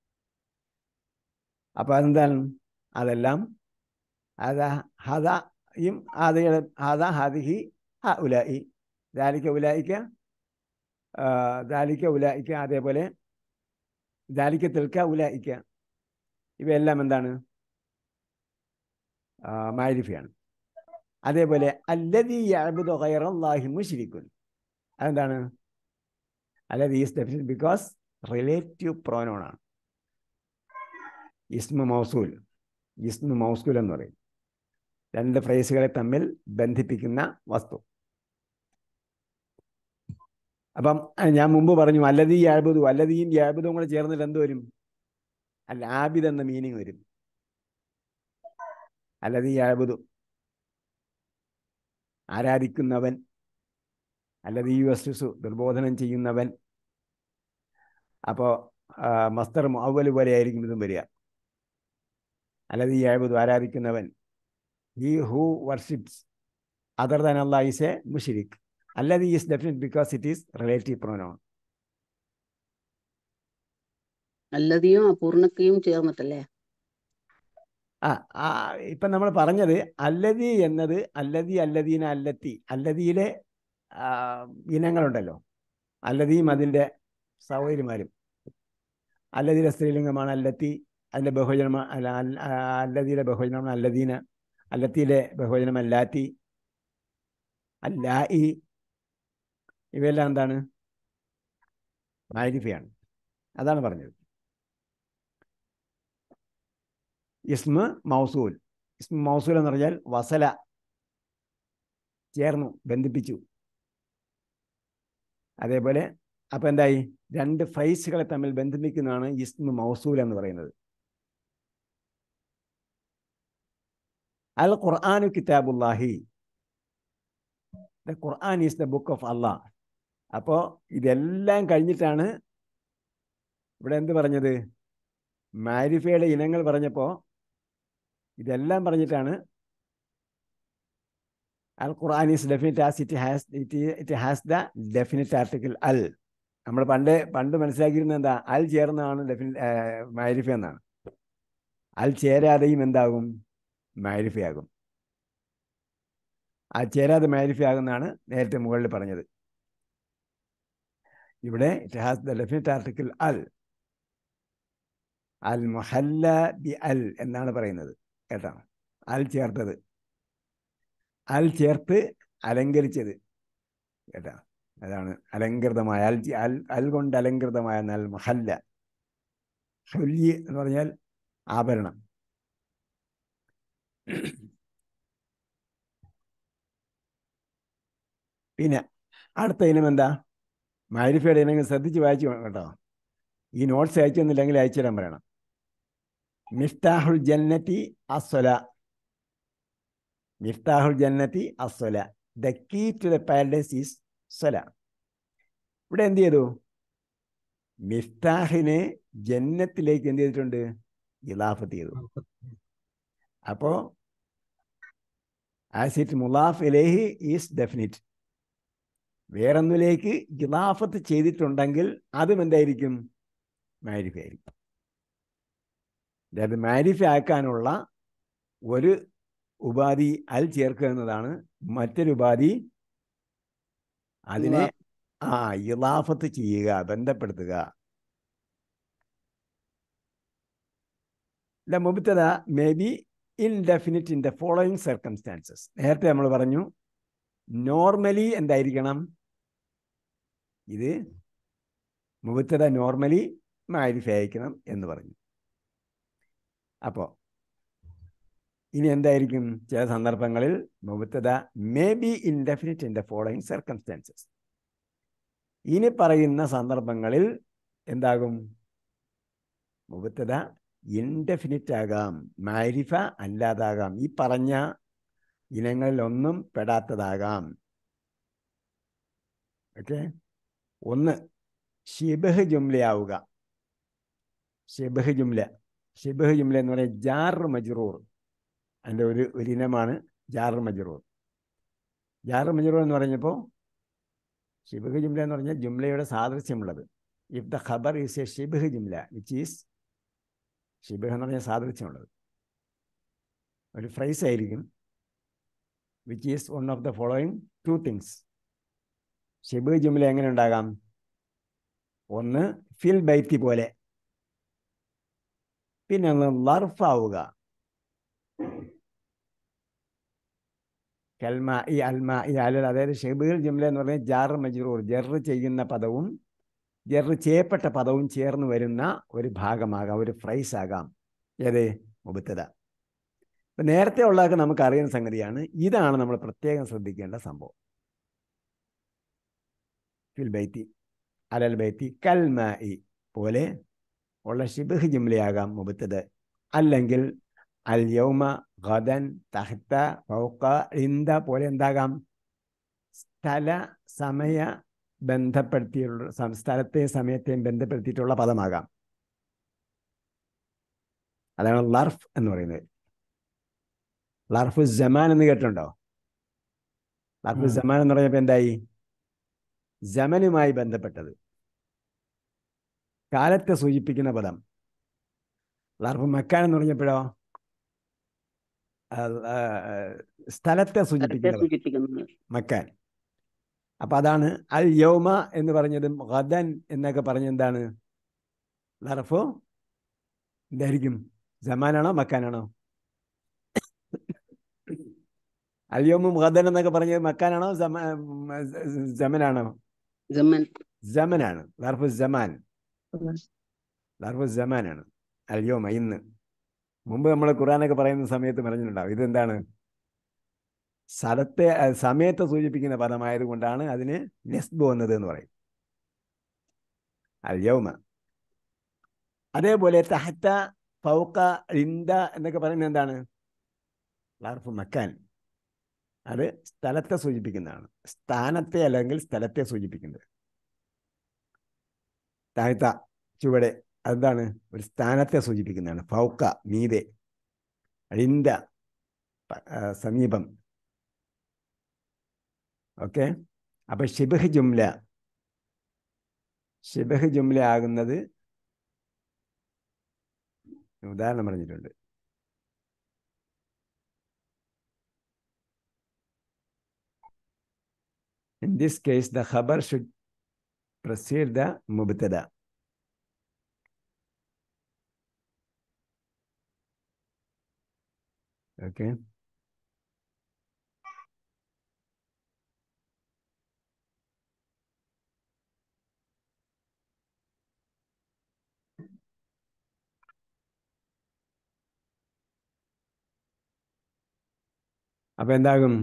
അപ്പോൾ അതെന്താണ്? അതെല്ലാം ഹദയും ഹാദ ഹാദിഹി ഹഉലാഇ ദാലിക ഉലായിക ദാലിക ഉലായിക, അതേപോലെ ദാലിക തിൽക ഉലായിക, ഇവയെല്ലാം എന്താണ്? മാരിഫയാണ്. അതേപോലെ അല്ലദീ യഅ്ബുദു ഗൈറല്ലാഹി മുശ്രിക്കുൻ, അതെന്താണ്? അല്ലദീ is definite because relative pronoun ആണ്. ഇസ്മു മൗസൂൽ, ഇസ്മു മൗസൂൽ എന്ന് പറയും. രണ്ട് ഫ്രേസുകളെ തമ്മിൽ ബന്ധിപ്പിക്കുന്ന വസ്തു. അപ്പം ഞാൻ മുമ്പ് പറഞ്ഞു അല്ലദീ യഅ്ബുദു, അല്ലദീയും യഅ്ബുദും കൂടെ ചേർന്നിട്ട് എന്ത് വരും? അൽ ആബിദ് എന്ന മീനിങ് വരും. അല്ലദീ യഅ്ബുദു, ആരാധിക്കുന്നവൻ. അല്ലദീ യുവസ്വിസു, ദുർബോധനം ചെയ്യുന്നവൻ. അപ്പോൾ മസ്തർ മുഅവ്വൽ പോലെ ആയിരിക്കും ഇതും വരിക. അല്ലദീ യഅ്ബുദു, ആരാധിക്കുന്നവൻ. He who worships other than Allah is a മുശ്രിക്. അല്ലദീ is definite because it is relative pronoun. അല്ലതിയും അപൂർണക്കയും ചേർന്നിട്ടല്ലേ? ഇപ്പം നമ്മൾ പറഞ്ഞത് അല്ലദീ എന്നത് അല്ലദീ, അല്ലദീന, അല്ലത്തി, അല്ലദിയിലെ ഇനങ്ങളുണ്ടല്ലോ. അല്ലദീം അതിൻ്റെ സഹോദരിമാരും. അല്ലദിയിലെ സ്ത്രീലിംഗമാണ് അല്ലത്തി, അതിൻ്റെ ബഹുവചനം അല്ലദിയിലെ ബഹുവചനമാണ് അല്ലദീന, അല്ലത്തിയിലെ ബഹുവചനം അല്ലാത്തി, അല്ലായി, ഇവയെല്ലാം എന്താണ്? മാരിഫയാണ്. അതാണ് പറഞ്ഞത്. ഇസ്മ മൗസൂൽ, ഇസ്മ മൗസൂൽ എന്ന് പറഞ്ഞാൽ വസല, ചേർന്നു, ബന്ധിപ്പിച്ചു. അതേപോലെ അപ്പൊ എന്തായി? രണ്ട് ഫ്രൈസുകളെ തമ്മിൽ ബന്ധിപ്പിക്കുന്നതാണ് ഇസ്മു മൗസൂൽ എന്ന് പറയുന്നത്. അൽ ഖുർആനു കിതാബുല്ലാഹി, the Quran is the book of Allah. അപ്പോൾ ഇതെല്ലാം കഴിഞ്ഞിട്ടാണ് ഇവിടെ എന്ത് പറഞ്ഞത്? മാരിഫയുടെ ഇനങ്ങൾ പറഞ്ഞപ്പോൾ ഇതെല്ലാം പറഞ്ഞിട്ടാണ് അൽ Quran is definite as it has the definite article അൽ. നമ്മൾ പണ്ട് മനസ്സിലാക്കിയിരുന്നത് എന്താ? അൽ ചേർന്നതാണ് മാരിഫ എന്നാണ്. അൽ ചേരാതെയും എന്താകും? മാരിഫയാകും. ആ ചേരാതെ മാരിഫയാകുന്നതാണ് നേരത്തെ മുകളിൽ പറഞ്ഞത്. ഇവിടെ it has the definite article അൽ. അൽ മുഹല്ല ബി അൽ എന്നാണ് പറയുന്നത് കേട്ടോ. അൽ ചേർത്തത്, അൽ ചേർത്ത് അലങ്കരിച്ചത് കേട്ടോ. അതാണ് അലങ്കൃതമായ അൽ കൊണ്ട് അലങ്കൃതമായ അൽ മുഹല്ല. ഹുല്ലി എന്ന് പറഞ്ഞാൽ ആഭരണം. പിന്നെ അടുത്ത ഇനം എന്താ? മാരിഫയുടെ ഇനങ്ങൾ ശ്രദ്ധിച്ച് വായിച്ചു കേട്ടോ. ഈ നോട്ട്സ് അയച്ചു തന്നില്ലെങ്കിൽ അയച്ചു തരാൻ പറയണം. മിഫ്താഹുൽ ജന്നത്തി അസ്വല. മിഫ്താഹുൽ ജന്നത്തി അസ്വല. The key to the paradise is സ്വല. ഇവിടെ എന്ത് ചെയ്തു? മിഫ്താഹിനെ ജന്നത്തിലേക്ക് എന്ത് ചെയ്തിട്ടുണ്ട്? ഇലാഫത്ത് ചെയ്തു. അപ്പോൾ ആസ് ഇറ്റ് മുലാഫ് ഇലൈഹി ഈസ് ഡെഫിനിറ്റ്. വേറൊന്നിലേക്ക് ഇലാഫത്ത് ചെയ്തിട്ടുണ്ടെങ്കിൽ അതും എന്തായിരിക്കും? മാരിഫ ആയിരിക്കും. അതായത് മാരിഫ ആക്കാനുള്ള ഒരു ഉപാധി അൽ ചേർക്കുക എന്നതാണ്. മറ്റൊരു ഉപാധി അതിനെ ഇലാഫത്ത് ചെയ്യുക, ബന്ധപ്പെടുത്തുക. The mubtada may be indefinite in the following circumstances. നേരത്തെ നമ്മൾ പറഞ്ഞു നോർമലി എന്തായിരിക്കണം? ഇത് മുബത്തദ നോർമലി മാരിഫ ആയിരിക്കണം എന്ന് പറഞ്ഞു. അപ്പോൾ ഇനി എന്തായിരിക്കും? ചില സന്ദർഭങ്ങളിൽ മുബത്തദ may be indefinite in the following circumstances. ഇനി പറയുന്ന സന്ദർഭങ്ങളിൽ എന്താകും? മുബത്തദ ഇൻഡെഫിനിറ്റ് ആകാം, മാരിഫ അല്ലാതാകാം, ഈ പറഞ്ഞ ഇനങ്ങളിലൊന്നും പെടാത്തതാകാം. ഓക്കെ. ഒന്ന് ഷിബഹ് ജുംലയാവുക. ഷിബഹ് ജുംല എന്ന് പറയുന്നത് ജാർ മജ്റൂർ. അതിൻ്റെ ഒരു ഇനമാണ് ജാർ മജ്റൂർ. ജാർ മജ്റൂർ എന്ന് പറഞ്ഞപ്പോൾ ഷിബഹ് ജുംല എന്ന് പറഞ്ഞാൽ ജുംലയുടെ സാദൃശ്യമുള്ളത്. ഇഫ് ദ ഖബർ ഈസ് എ ഷിബഹ് ജുംല വിച്ച് ഈസ്, ഷിബഹ് എന്ന് പറഞ്ഞാൽ സാദൃശ്യമുള്ളത്, ഒരു ഫ്രൈസ് ആയിരിക്കും. Which is one of the following two things. ഷിബഹ് ജുംല എങ്ങനെ ഉണ്ടാകാം? ഒന്ന് ഫിൽ ബൈത്തി പോലെ, പിന്നെ ഒന്ന് ലർഫാവുക. അതായത് ഷിബഹുൽ ജുംല എന്ന് പറഞ്ഞാൽ ജാർ മജ്റൂർ, ജർ ചെയ്യുന്ന പദവും ജർ ചെയ്യപ്പെട്ട പദവും ചേർന്ന് വരുന്ന ഒരു ഭാഗമാകാം, ഒരു ഫ്രൈസ് ആകാം. ഏത്? മുബത്തദ. ഇപ്പം നേരത്തെ ഉള്ളതൊക്കെ നമുക്ക് അറിയുന്ന സംഗതിയാണ്. ഇതാണ് നമ്മൾ പ്രത്യേകം ശ്രദ്ധിക്കേണ്ട സംഭവം. ഫിൽ ബൈത്തി, അലൽ ബൈത്തി, കൽമായി പോലെ ഉള്ള ഷിബഹ് ജുംലയാകാം മുബത്തദ. അല്ലെങ്കിൽ അൽ യൗമ, ഗദൻ, തഹ്ത, ഫൗക, ഇന്ദ പോലെ എന്താകാം? സ്ഥല സമയ ബന്ധപ്പെടുത്തിയുള്ള, സ്ഥലത്തെയും സമയത്തെയും ബന്ധപ്പെടുത്തിയിട്ടുള്ള പദമാകാം. അതാണ് ലർഫ് എന്ന് പറയുന്നത്. ലർഫു ജമാൻ എന്ന് കേട്ടിട്ടുണ്ടോ? ലർഫു ജമാൻ എന്ന് പറഞ്ഞപ്പോൾ എന്തായി? ജമനുമായി ബന്ധപ്പെട്ടത്, കാലത്തെ സൂചിപ്പിക്കുന്ന പദം. ലർഫു മക്കാൻ എന്ന് പറഞ്ഞപ്പോഴോ സ്ഥലത്തെ സൂചിപ്പിക്കുന്ന മക്കാൻ. അപ്പൊ അതാണ് അൽ യൗമ എന്ന് പറഞ്ഞതും ഗദൻ എന്നൊക്കെ പറഞ്ഞെന്താണ്? ലർഫു എന്തായിരിക്കും? ജമാനാണോ മക്കാനാണോ? അൽ യൗമും ഗദൻ എന്നൊക്കെ പറഞ്ഞത് മക്കാനാണോ ജമനാണോ? ജമനാണ്. ലർഫു ജമാൻ, ലർഫു ജമാനാണ്. അൽ യൗമ ഇന്ന്. മുമ്പ് നമ്മൾ ഖുർആനൊക്കെ പറയുന്ന സമയത്ത് പറഞ്ഞിട്ടുണ്ടാവും ഇതെന്താണ്? സ്ഥലത്തെ സമയത്തെ സൂചിപ്പിക്കുന്ന പദമായതുകൊണ്ടാണ് അതിന് നെസ്ബ് വന്നത് എന്ന് പറയും. അൽ യൗമ. അതേപോലെ തഹത്ത, ഫൗക, ഇൻദ എന്നൊക്കെ പറയുന്നത് എന്താണ്? ലർഫ് മക്കാൻ. അത് സ്ഥലത്തെ സൂചിപ്പിക്കുന്നതാണ്, സ്ഥാനത്തെ അല്ലെങ്കിൽ സ്ഥലത്തെ സൂചിപ്പിക്കുന്നത്. താഴ്ത്ത, ചുവടെ, അതെന്താണ്? ഒരു സ്ഥാനത്തെ സൂചിപ്പിക്കുന്നതാണ്. ഫൗക മീതെ, ഇൻദ സമീപം. ഓക്കെ. അപ്പൊ ഷിബ്ഹ് ജുംല ആകുന്നത് ഉദാഹരണം പറഞ്ഞിട്ടുണ്ട്. In this case, the khabar should precede the mubtada. Okay. അപ്പൊ എന്താകും?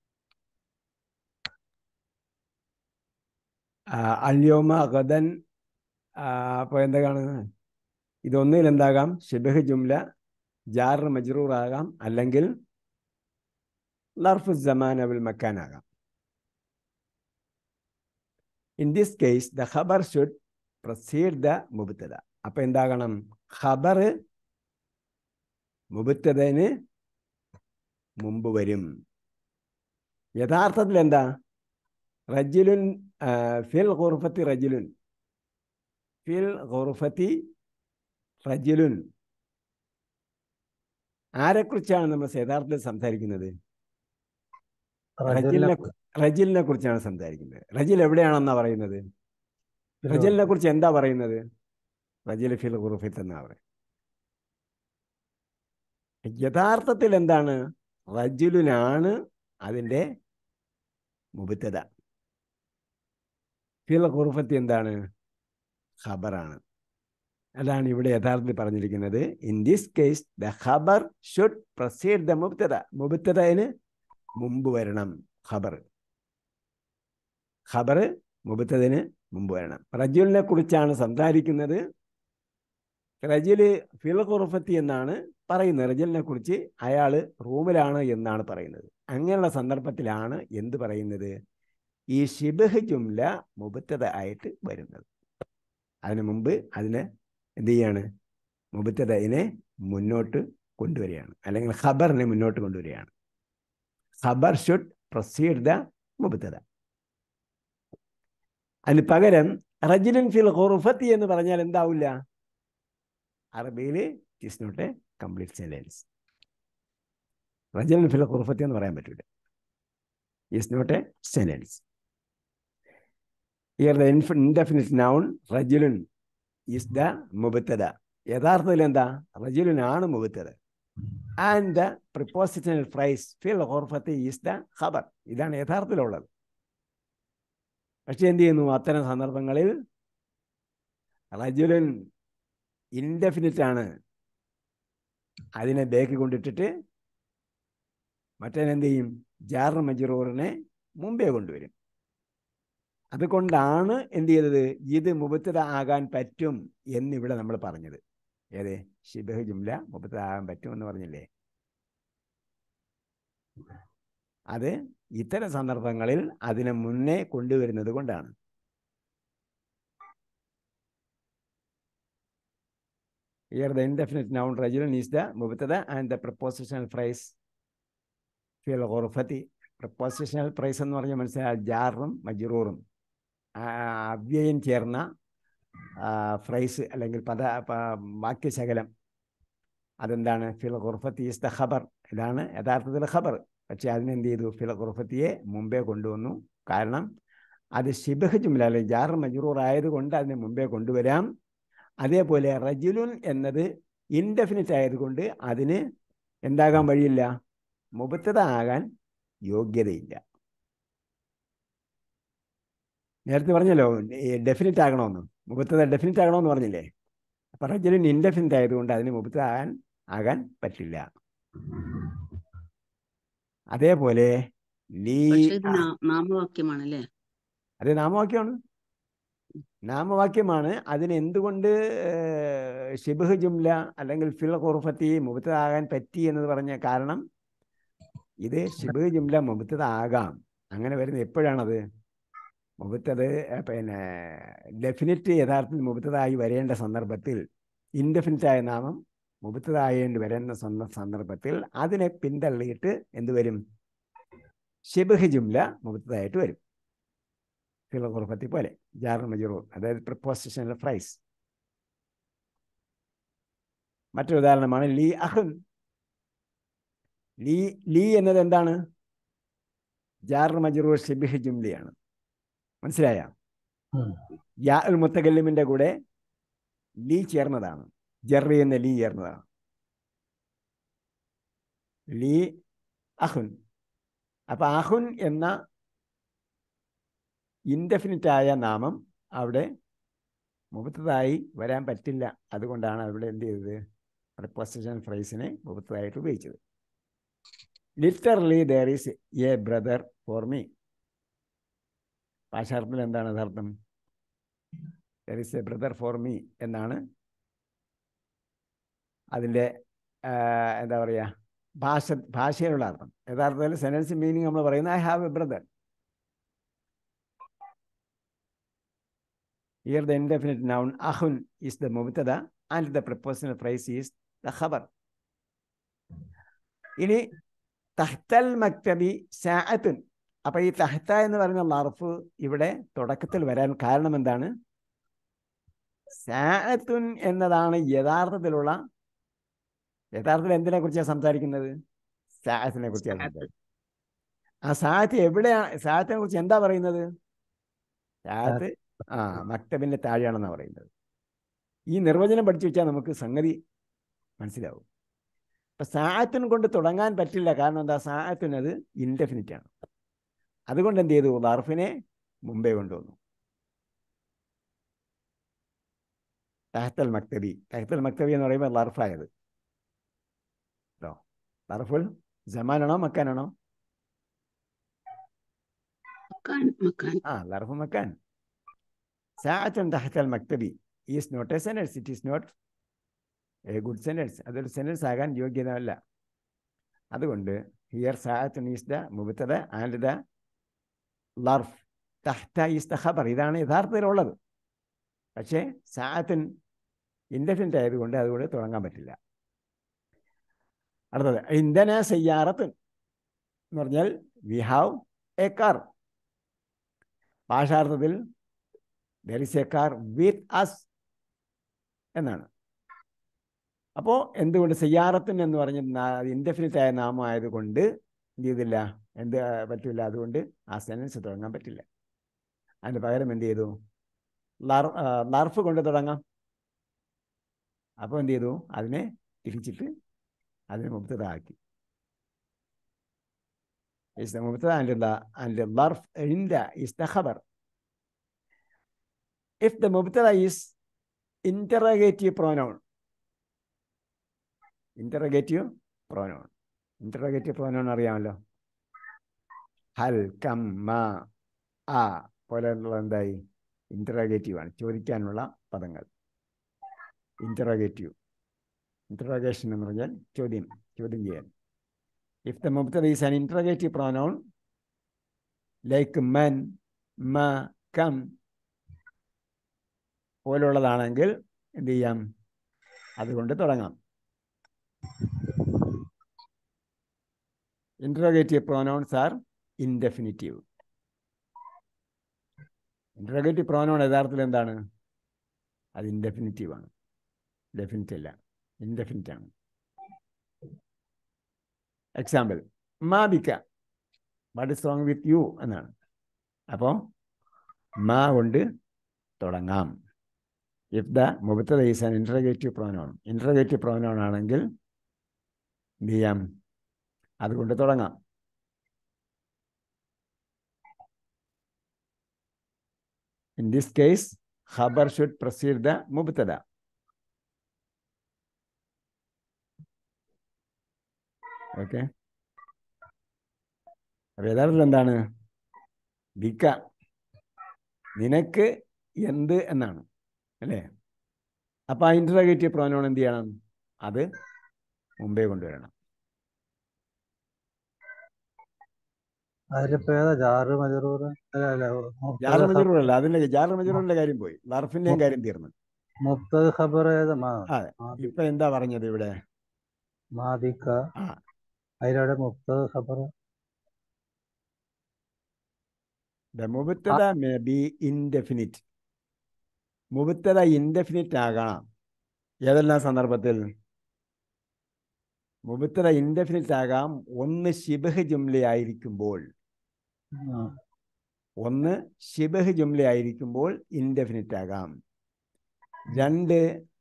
അല്യോമ ഗദൻ. അപ്പോൾ എന്താണ്? ഇതൊന്നിൽ എന്താകാം? ഷിബ്ഹ് ജുംല, ജാർ മജ്റൂർ ആകാം, അല്ലെങ്കിൽ ലർഫ് സമാൻ അവൽ മക്കാൻ ആകാം. ഇൻ ദിസ് കേസ് ദ ഖബർ ഷുഡ് പ്രൊസീഡ് ദ മുബ്തദ. അപ്പൊ എന്താകണം? ഖബർ മുബ്തദന് മുമ്പ് വരും. യഥാർത്ഥത്തിൽ എന്താ? റജുലുൻ ഫിൽ ഖുർഫത്തി റജുലുൻ, ഫിൽ ഖുർഫത്തി റജുലുൻ. ആരെക്കുറിച്ചാണ് നമ്മൾ യഥാർത്ഥത്തിൽ സംസാരിക്കുന്നത്? റജിലിനെ കുറിച്ചാണ് സംസാരിക്കുന്നത്. റജിൽ എവിടെയാണെന്നാ പറയുന്നത്? റജിലിനെ കുറിച്ച് എന്താ പറയുന്നത്? റജിൽ ഫിൽ ഖുർഫത്ത് എന്നാ പറയുന്നത്. യഥാർത്ഥത്തിൽ എന്താണ്? റജുലുനാണ് അതിൻ്റെ മുബ്തദ. ഫിൽ ഖുർഫത്തി എന്താണ്? ഖബറാണ്. അതാണ് ഇവിടെ യഥാർത്ഥത്തിൽ പറഞ്ഞിരിക്കുന്നത്. ഇൻ ദിസ് കേസ് ദ ഖബർ ഷുഡ് പ്രൊസീഡ് ദ മുബ്തദ. മുബ്തദന് മുമ്പ് വരണം ഖബർ. മുബ്തദന് മുമ്പ് വരണം. റജുലിനെ കുറിച്ചാണ് സംസാരിക്കുന്നത്. റജുല് ഫിൽ ഖുർഫത്തി എന്നാണ് പറയുന്നത്. റജുലിനെ കുറിച്ച് അയാൾ റൂമിലാണ് എന്നാണ് പറയുന്നത്. അങ്ങനെയുള്ള സന്ദർഭത്തിലാണ് എന്ത് പറയുന്നത്? ഈ ഷിബ്ഹ് ജുംല മുബ്തദ ആയിട്ട് വരുന്നത്. അതിനു മുമ്പ് അതിനെ എന്ത് ചെയ്യാണ്? മുബ്തദനെ മുന്നോട്ട് കൊണ്ടുവരികയാണ്, അല്ലെങ്കിൽ ഖബറിനെ മുന്നോട്ട് കൊണ്ടുവരികയാണ്. ഖബർ ഷുഡ് പ്രൊസീഡ് ദ മുബ്തദ. അതിന് പകരം റജുലുൻ ഫിൽ ഖുർഫത്തി എന്ന് പറഞ്ഞാൽ എന്താവില്ല? അറബിയിൽ it's not a complete sentence. റജുലുൻ ഫിൽ ഖുർഫത്തി എന്ന് പറയാൻ പറ്റില്ല. It's not a sentence. Here the indefinite noun rajulun is the mubtada. യഥാർത്ഥത്തിൽ എന്താ? റജുലുനാണ് മുബ്തദ. And the prepositional phrase fil ghurfati is the khabar. ഇതാണ് യഥാർത്ഥത്തിലുള്ളത്. പക്ഷെ എന്ത് ചെയ്യുന്നു? അത്തരം സന്ദർഭങ്ങളിൽ റജുലുൻ ഇൻഡെഫിനിറ്റ് ആണ്. അതിനെ ബേക്ക് കൊണ്ടിട്ടിട്ട് മറ്റേനെന്ത് ചെയ്യും? ജാർ മജ്റൂറിനെ മുമ്പേ കൊണ്ടുവരും. അതുകൊണ്ടാണ് എന്ത് ചെയ്തത്? ഇത് മുബ്തദ ആകാൻ പറ്റും എന്നിവിടെ നമ്മൾ പറഞ്ഞത്. ഏത്? ഷിബ്ഹ് ജുംല മുബ്തദ ആകാൻ പറ്റും എന്ന് പറഞ്ഞില്ലേ? അത് ഇത്തരം സന്ദർഭങ്ങളിൽ അതിനെ മുന്നേ കൊണ്ടുവരുന്നത് കൊണ്ടാണ്. Here the indefinite noun rajulun is the mubtada and the prepositional phrase fil ghurfati. Prepositional phrase എന്ന് പറഞ്ഞാൽ മനസ്സിലായ ജാറും മജ്റൂറും അവ്യയം ചേർന്ന ഫ്രൈസ് അല്ലെങ്കിൽ വാക്യശകലം. അതെന്താണ്? ഫിൽ ഖുർഫത്തി ഈസ് ദ ഖബർ. ഇതാണ് യഥാർത്ഥത്തിൽ ഖബർ. പക്ഷെ അതിനെന്ത് ചെയ്തു? ഫിൽ ഖുർഫത്തിയെ മുമ്പേ കൊണ്ടുവന്നു. കാരണം അത് ഷിബ്ഹ് ജുംല അല്ലെങ്കിൽ ജാർ മജ്റൂർ ആയതുകൊണ്ട് അതിനെ മുമ്പേ കൊണ്ടുവരാം. അതേപോലെ റജുലുൻ എന്നത് ഇൻഡെഫിനിറ്റ് ആയതുകൊണ്ട് അതിന് എന്താകാൻ വഴിയില്ല? മുബ്തദ ആകാൻ യോഗ്യതയില്ല. നേരത്തെ പറഞ്ഞല്ലോ ഡെഫിനിറ്റ് ആകണമെന്ന്. മുബ്തദ ഡെഫിനിറ്റ് ആകണമെന്ന് പറഞ്ഞില്ലേ? അപ്പം റജുലുൻ ഇൻഡെഫിനിറ്റ് ആയതുകൊണ്ട് അതിന് മുബ്തദ ആകാൻ പറ്റില്ല. അതേപോലെ ലീ പക്ഷെ ഇത് നാമവാക്യമാണല്ലേ? അത് നാമവാക്യമാണ്. നാമവാക്യമാണ്. അതിന് എന്തുകൊണ്ട് ഷിബ്ഹ് ജുംല അല്ലെങ്കിൽ ഫിൽ ഖുർഫത്തി മുബ്തദ ആകാൻ പറ്റി എന്നത് പറഞ്ഞ കാരണം, ഇത് ഷിബ്ഹ് ജുംല മുബ്തദ ആകാം. അങ്ങനെ വരുന്നത് എപ്പോഴാണത്? മുബ്തദ പിന്നെ ഡെഫിനിറ്റ് യഥാർത്ഥത്തിൽ മുബ്തദായി വരേണ്ട സന്ദർഭത്തിൽ, ഇൻഡെഫിനിറ്റായ നാമം മുബ്തദായേണ്ടി വരുന്ന സന്ദർഭത്തിൽ അതിനെ പിന്തള്ളിയിട്ട് എന്ത് വരും? ഷിബ്ഹ് ജുംല മുബ്തദായിട്ട് വരും. ഫിൽ ഖുർഫത്തി പോലെ ജാർ മജ്റൂർ, അതായത് പ്രിപ്പോസിഷണൽ ഫ്രൈസ്. മറ്റൊരു ഉദാഹരണമാണ് ലീ അഹുൻ. ലീ എന്നത് എന്താണ്? ജാർ മജ്റൂർ ഷിബ്ഹ് ജുംലയാണ്. മനസ്സിലായ? യാ ഉൽ മുത്തകല്ലിമിന്റെ കൂടെ ലീ ചേർന്നതാണ്. ജറി എന്ന ലീ ചേർന്നതാണ്. ലീ അഹുൻ. അപ്പൊ അഹുൻ എന്ന ഇൻഡെഫിനിറ്റായ നാമം അവിടെ മുബത്തതായി വരാൻ പറ്റില്ല. അതുകൊണ്ടാണ് അവിടെ എന്ത് ചെയ്തത്? പ്രിപ്പോസിഷൻ ഫ്രൈസിനെ മുബത്തതായിട്ട് ഉപയോഗിച്ചത്. Literally there is a brother for me. ഭാഷാർത്ഥത്തിൽ എന്താണ് യഥാർത്ഥം? There is a brother for me എന്നാണ് അതിൻ്റെ എന്താ പറയുക, ഭാഷയിലുള്ള അർത്ഥം. യഥാർത്ഥത്തിൽ സെൻറ്റൻസ് മീനിങ് നമ്മൾ പറയുന്നത് I have a brother. Here the indefinite noun ahun is the mubtada and the prepositional phrase is the khabar. ഇനി തഹ്തൽ മക്തബി സാഅത്തുൻ. അപ്പൊ ഈ തഹ്ത എന്ന് പറയുന്ന ലർഫ് ഇവിടെ തുടക്കത്തിൽ വരാൻ കാരണം എന്താണ്? സാഅത്തുൻ എന്നതാണ് യഥാർത്ഥത്തിൽ എന്തിനെ കുറിച്ചാണ് സംസാരിക്കുന്നത്? സാഅത്തിനെ കുറിച്ചാണ് സംസാരിക്കുന്നത്. ആ സാഅത്ത് എവിടെയാണ്? സാഅത്തിനെ കുറിച്ച് എന്താ പറയുന്നത്? സാഅത്ത് മക്തബിന്റെ താഴെയാണെന്നാണ് പറയുന്നത്. ഈ നിർവചനം പഠിച്ചു വെച്ചാൽ നമുക്ക് സംഗതി മനസ്സിലാവും. അപ്പൊ സാഅത്തിൻ കൊണ്ട് തുടങ്ങാൻ പറ്റില്ല. കാരണം എന്താ? സാഅത്തിൻ അത് ഇൻഡെഫിനിറ്റ് ആണ്. അതുകൊണ്ട് എന്ത് ചെയ്തു? ലർഫിനെ മുമ്പേ കൊണ്ടുവന്നു. തഹ്തൽ മക്തബി. തഹ്തൽ മക്തബി എന്ന് പറയുമ്പോൾ ലർഫായത്. ലർഫുൽ ജമാനാണോ മക്കാനാണോ? ലർഫു മക്കാൻ. സാഅത്തുൻ തഹ്തൽ മക്തബി is not a sentence. It is not a good sentence. അതൊരു സെന്റൻസ് ആകാൻ യോഗ്യതയല്ല. അതുകൊണ്ട് ഹിയർ സാഅത്തുൻ ഈസ് ദ മുബ്തദ ആൻഡ് ദ ലർഫ് തഹ്ത ഈസ് ദ ഖബർ. ഇതാണ് യഥാർത്ഥത്തിലുള്ളത്. പക്ഷേ സാഅത്തുൻ ഇൻഡെഫിനിറ്റ് ആയതുകൊണ്ട് അതുകൊണ്ട് തുടങ്ങാൻ പറ്റില്ല. അടുത്തത് ഇന്ധന സയ്യാറത്തുൻ എന്ന് പറഞ്ഞാൽ വി ഹാവ് എ കാർ. ഭാഷാർത്ഥത്തിൽ there is a car with us എന്നാണ്. അപ്പോൾ എന്തുകൊണ്ട് സയ്യാറത്തുൻ എന്ന് പറഞ്ഞ ഇൻഡെഫിനിറ്റ് ആയ നാമം ആയതുകൊണ്ട് എന്ത് ചെയ്തില്ല? എന്ത് പറ്റില്ല? അതുകൊണ്ട് ആ സെൻറ്റൻസ് തുടങ്ങാൻ പറ്റില്ല. അതിന് പകരം എന്ത് ചെയ്തു? ലർഫ് കൊണ്ട് തുടങ്ങാം. അപ്പോൾ എന്ത് ചെയ്തു? അതിനെ തിരിച്ചിട്ട് അതിനെ മുബ്തദ ആക്കി. is the mubtada and the ظرف عند is the khabar. If the mubtada is interrogative pronoun, interrogative pronoun അറിയാമല്ലോ. ഹൽ, കം, മാ, ആ പോലെയുള്ള എന്തായി? ഇന്ററഗേറ്റീവ് ആണ്. ചോദിക്കാനുള്ള പദങ്ങൾ. ഇന്ററഗേഷൻ എന്ന് പറഞ്ഞാൽ ചോദ്യം ചെയ്യാൻ. If the mubtada is an interrogative pronoun like man, ma, kam പോലുള്ളതാണെങ്കിൽ എന്ത് ചെയ്യാം? അതുകൊണ്ട് തുടങ്ങാം. Interrogative pronouns are indefinitive. Interrogative pronoun യഥാർത്ഥത്തിൽ എന്താണ്? അത് ഇൻഡെഫിനിറ്റീവ് ആണ്. ഡെഫിനിറ്റ് അല്ല, ഇൻഡെഫിനിറ്റ് ആണ്. എക്സാമ്പിൾ, മാ ബിക്ക, what is wrong with you എന്നാണ്. അപ്പോൾ മാ കൊണ്ട് തുടങ്ങാം. ഇഫ് ദ മുബത്തദ ഈസ് ആൻ ഇൻറ്ററഗേറ്റീവ് പ്രോനൗൺ ആണെങ്കിൽ എന്ത് ചെയ്യാം? അതുകൊണ്ട് തുടങ്ങാം. In this case, khabar should precede the mubtada. Okay. അപ്പൊ യഥാർത്ഥത്തിൽ എന്താണ്? ബിക്ക, നിനക്ക് എന്ത് എന്നാണ്, അല്ലേ? അപ്പൊ ആ ഇന്ററഗേറ്റീവ് പ്രോനൗൺ എന്ത് ചെയ്യണം? അത് മുമ്പേ കൊണ്ടുവരണം. അതിലിപ്പോ ഏതാ ജാറ് മജറൂർ? ജാറ് മജറൂറല്ല, അതിന്റെ ജാറ് മജറൂറിന്റെ കാര്യം പോയി, ലർഫിന്റെയും കാര്യം തീർന്നു. മുബ്തദ ഖബർ ഏതാ? അതെ, ഇപ്പൊ എന്താ പറഞ്ഞത് ഇവിടെ? മാദിക്ക. ആ, അതിലവിടെ മുബ്തദ ഖബർ. the മുബത്തദ may be indefinite. മുബത്തദ ഇൻഡെഫിനിറ്റ് ആകാം. ഏതെല്ലാം സന്ദർഭത്തിൽ? മുബത്തദ ഇൻഡെഫിനിറ്റ് ആകാം. ഒന്ന് ശിബഹ് ജുംലയായിരിക്കുമ്പോൾ, ഒന്ന് ശിബഹ് ജുംലയായിരിക്കുമ്പോൾ ഇൻഡെഫിനിറ്റ് ആകാം. രണ്ട്,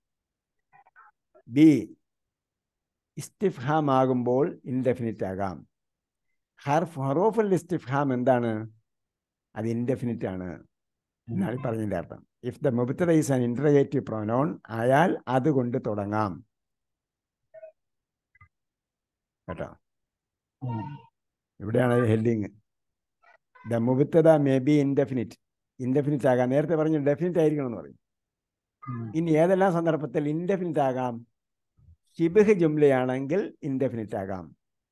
ബി ഇസ്തിഫ്ഹാം ആകുമ്പോൾ ഇൻഡെഫിനിറ്റ് ആകാം. ഹറൂഫുൽ ഇസ്തിഫ്ഹാം എന്താണ്? അത് ഇൻഡെഫിനിറ്റ് ആണ് എന്നാണ് പറഞ്ഞതിൻ്റെ അർത്ഥം. ഇഫ് ദ മുബത്തദ ഈസ് ആൻ ഇന്റർഗേറ്റീവ് പ്രൊനൗൺ ആയാൽ അതുകൊണ്ട് തുടങ്ങാം കേട്ടോ. ഇവിടെയാണ് ഹെഡിങ്. ദ മുബത്തദ മേ ബി ഇൻഡെഫിനിറ്റ്. ഇൻഡെഫിനിറ്റ് ആകാം. നേരത്തെ പറഞ്ഞു ഡെഫിനിറ്റ് ആയിരിക്കണം എന്ന് പറയും. ഇനി ഏതെല്ലാം സന്ദർഭത്തിൽ ഇൻഡെഫിനിറ്റ് ആകാം? ശിബ്ഹ് ജുംലയാണെങ്കിൽ ഇൻഡെഫിനിറ്റ് ആകാം.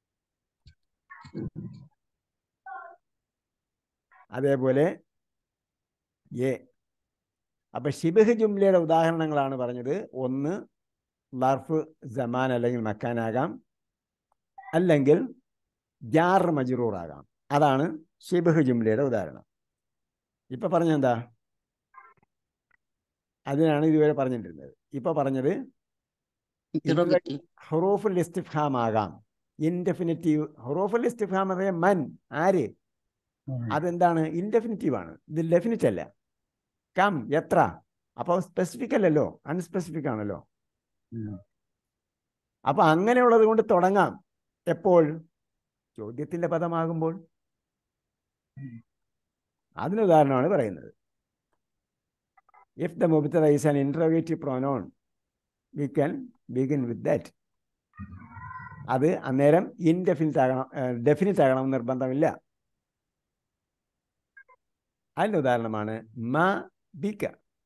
അതേപോലെ എ. അപ്പൊ ശിബ്ഹ് ജുംലയുടെ ഉദാഹരണങ്ങളാണ് പറഞ്ഞത്. ഒന്ന് ലർഫ് സമാൻ അല്ലെങ്കിൽ മക്കാനാകാം, അല്ലെങ്കിൽ ജാർ മജ്റൂർ ആകാം. അതാണ് ശിബ്ഹ് ജുംലയുടെ ഉദാഹരണം. ഇപ്പൊ പറഞ്ഞെന്താ? അതിനാണ് ഇതുവരെ പറഞ്ഞിട്ടിരുന്നത്. ഇപ്പൊ പറഞ്ഞത് ഇന്ററോഗേറ്റീവ്. ഹുറൂഫുൽ ഇസ്തിഫ്ഹാം ആകാം. ഇൻഡെഫിനിറ്റീവ് ഹുറൂഫുൽ ഇസ്തിഫ്ഹാം അറിയാം. മൻ, ആര്, അതെന്താണ്? ഇൻഡെഫിനിറ്റീവ് ആണ്. ഇത് ഡെഫിനിറ്റ് അല്ല. കം, എത്ര. അപ്പോൾ സ്പെസിഫിക് അല്ലല്ലോ, അൺസ്പെസിഫിക് ആണല്ലോ. അപ്പൊ അങ്ങനെയുള്ളത് കൊണ്ട് തുടങ്ങാം. എപ്പോൾ? ചോദ്യത്തിന്റെ പദമാകുമ്പോൾ. അതിന് ഉദാഹരണമാണ് പറയുന്നത്. ഇഫ് ദ മുബത്തദ is an interrogative pronoun we can begin with that. അത് അന്നേരം ഇൻഡെഫിനിറ്റ് ആകണം, ഡെഫിനിറ്റ് ആകണം നിർബന്ധമില്ല. അതിൻ്റെ ഉദാഹരണമാണ് മ ബിക.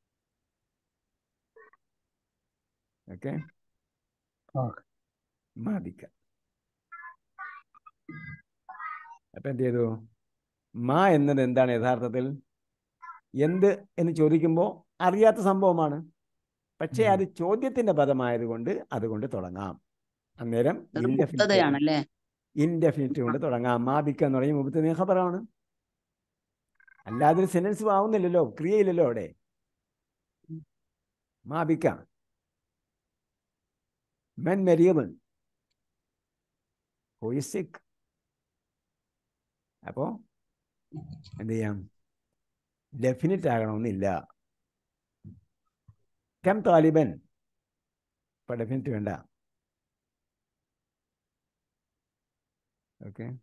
ഓക്കെ, മ ബിക. അപ്പൊ എന്ത് ചെയ്തു? മ എന്നത് എന്താണ് യഥാർത്ഥത്തിൽ? എന്ത് എന്ന് ചോദിക്കുമ്പോൾ അറിയാത്ത സംഭവമാണ്. പക്ഷേ അത് ചോദ്യത്തിന്റെ പദമായതുകൊണ്ട് അതുകൊണ്ട് തുടങ്ങാം. അന്നേരം അത് മുബ്തദയാണല്ലേ? ഇൻഡെഫിനിറ്റ് കൊണ്ട് തുടങ്ങാം. മാ ബിക്ക എന്ന് പറഞ്ഞാൽ മുബത്തദ ഖബറാണ്. അല്ലാതെ ഒരു സെന്റൻസ് ആവുന്നില്ലല്ലോ, ക്രിയയില്ലല്ലോ അവിടെ. മാ ബിക്ക മൻ മരീദൻ, ഹു ഈസ് സിക്ക്. അപ്പോ എന്ത് ചെയ്യാം? ഡെഫിനിറ്റ് ആകണമെന്നില്ല. കം താലിബൻ, ഇപ്പൊ ഡെഫിനിറ്റ് വേണ്ട. Okay,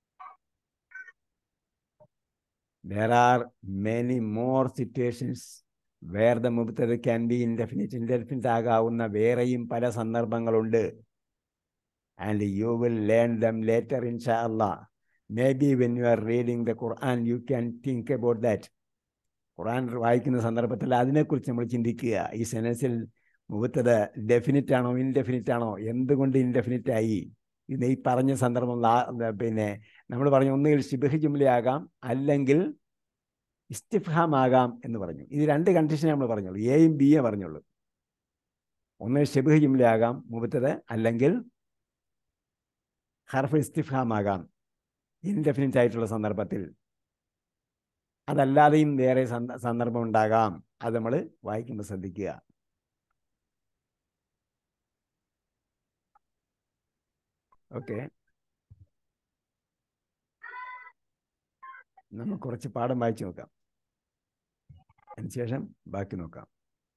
there are many more situations where the mubtada can be indefinite. Indefinite ആകാവുന്ന വേറെയും പല സന്ദർഭങ്ങളുണ്ട്. And you will learn them later inshallah. Maybe when you are reading the Quran you can think about that. ഖുർആൻ വായിക്കുന്ന സന്ദർഭത്തിൽ അതിനെക്കുറിച്ച് നമ്മൾ ചിന്തിക്കുക. ഈ സെനൻസിൽ മുബത്തദ definite ആണോ ഇൻഡെഫിനിറ്റ് ആണോ, എന്തുകൊണ്ട് ഇൻഡെഫിനിറ്റ് ആയി? ഇത് ഈ പറഞ്ഞ സന്ദർഭം പിന്നെ നമ്മൾ പറഞ്ഞു ഒന്നുകിൽ ശിബ്ഹ് ജുംലയാകാം അല്ലെങ്കിൽ ഇസ്തിഫ്ഹാം ആകാം എന്ന് പറഞ്ഞു. ഇത് രണ്ട് കണ്ടീഷനെ നമ്മൾ പറഞ്ഞുള്ളൂ, എയും ബിയെ പറഞ്ഞുള്ളൂ. ഒന്ന് ശിബ്ഹ് ജുംലയാകാം മുബത്തദ, അല്ലെങ്കിൽ ഹർഫ് ഇസ്തിഫ്ഹാം ആകാം ഇൻഡെഫിനിറ്റ് ആയിട്ടുള്ള സന്ദർഭത്തിൽ. അതല്ലാതെയും വേറെ സന്ദർഭം ഉണ്ടാകാം. അത് നമ്മൾ വായിക്കുമ്പോൾ ശ്രദ്ധിക്കുക. ഓക്കെ, നമുക്ക് കുറച്ച് പാഠം വായിച്ചു നോക്കാം. അതിനുശേഷം ബാക്കി നോക്കാം.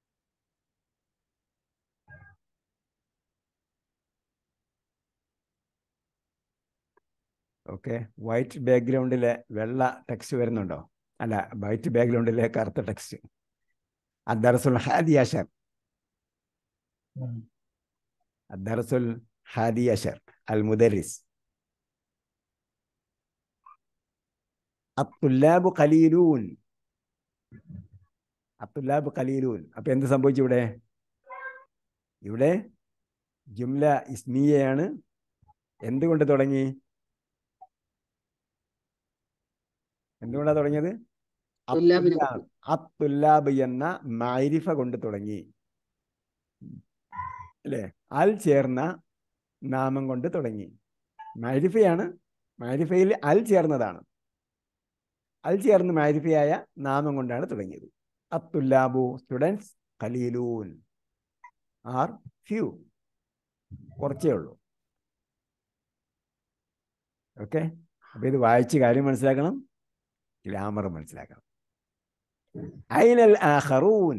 ഓക്കെ, വൈറ്റ് ബാക്ക്ഗ്രൗണ്ടിലെ വെള്ള ടെക്സ്റ്റ് വരുന്നുണ്ടോ? അല്ല, വൈറ്റ് ബാക്ക്ഗ്രൗണ്ടിലെ കറുത്ത ടെക്സ്റ്റ്. അദ്ദർസുൽ ഹാദി അശർ, അദ്ദർസുൽ ഹാദി അശർ അൽ മുദരിസ്. അത്തുല്ലാബു ഖലീലൂൻ. അത്തുല്ലാബ് ഖലീലൂൻ. അപ്പൊ എന്ത് സംഭവിച്ചു ഇവിടെ? ഇവിടെ ജുംല ഇസ്മിയയാണ്. എന്തുകൊണ്ട് തുടങ്ങി? എന്തുകൊണ്ടാണ് തുടങ്ങിയത്? തുല്ലാബിനെ അത്തുല്ലാബ്. അത്തുല്ലാബ് എന്ന മഅരിഫ കൊണ്ട് തുടങ്ങി അല്ലേ? അൽ ചേർന്ന നാമം കൊണ്ട് തുടങ്ങി. മഅരിഫയാണ്. മഅരിഫയിൽ അൽ ചേർന്നതാണ്. അൽ ചേർന്ന് മഅരിഫയായ നാമം കൊണ്ടാണ് തുടങ്ങിയത്. അത്തുല്ലാബു സ്റ്റുഡൻസ്, ഖലീലൂൻ ആർ ഫ്യൂ, കുറച്ചേ ഉള്ളൂ. ഓക്കെ. അപ്പൊ ഇത് വായിച്ച് കാര്യം മനസ്സിലാക്കണം, ഗ്രാമർ മനസ്സിലാക്കണം. ഐനൽ ആഖറൂൻ.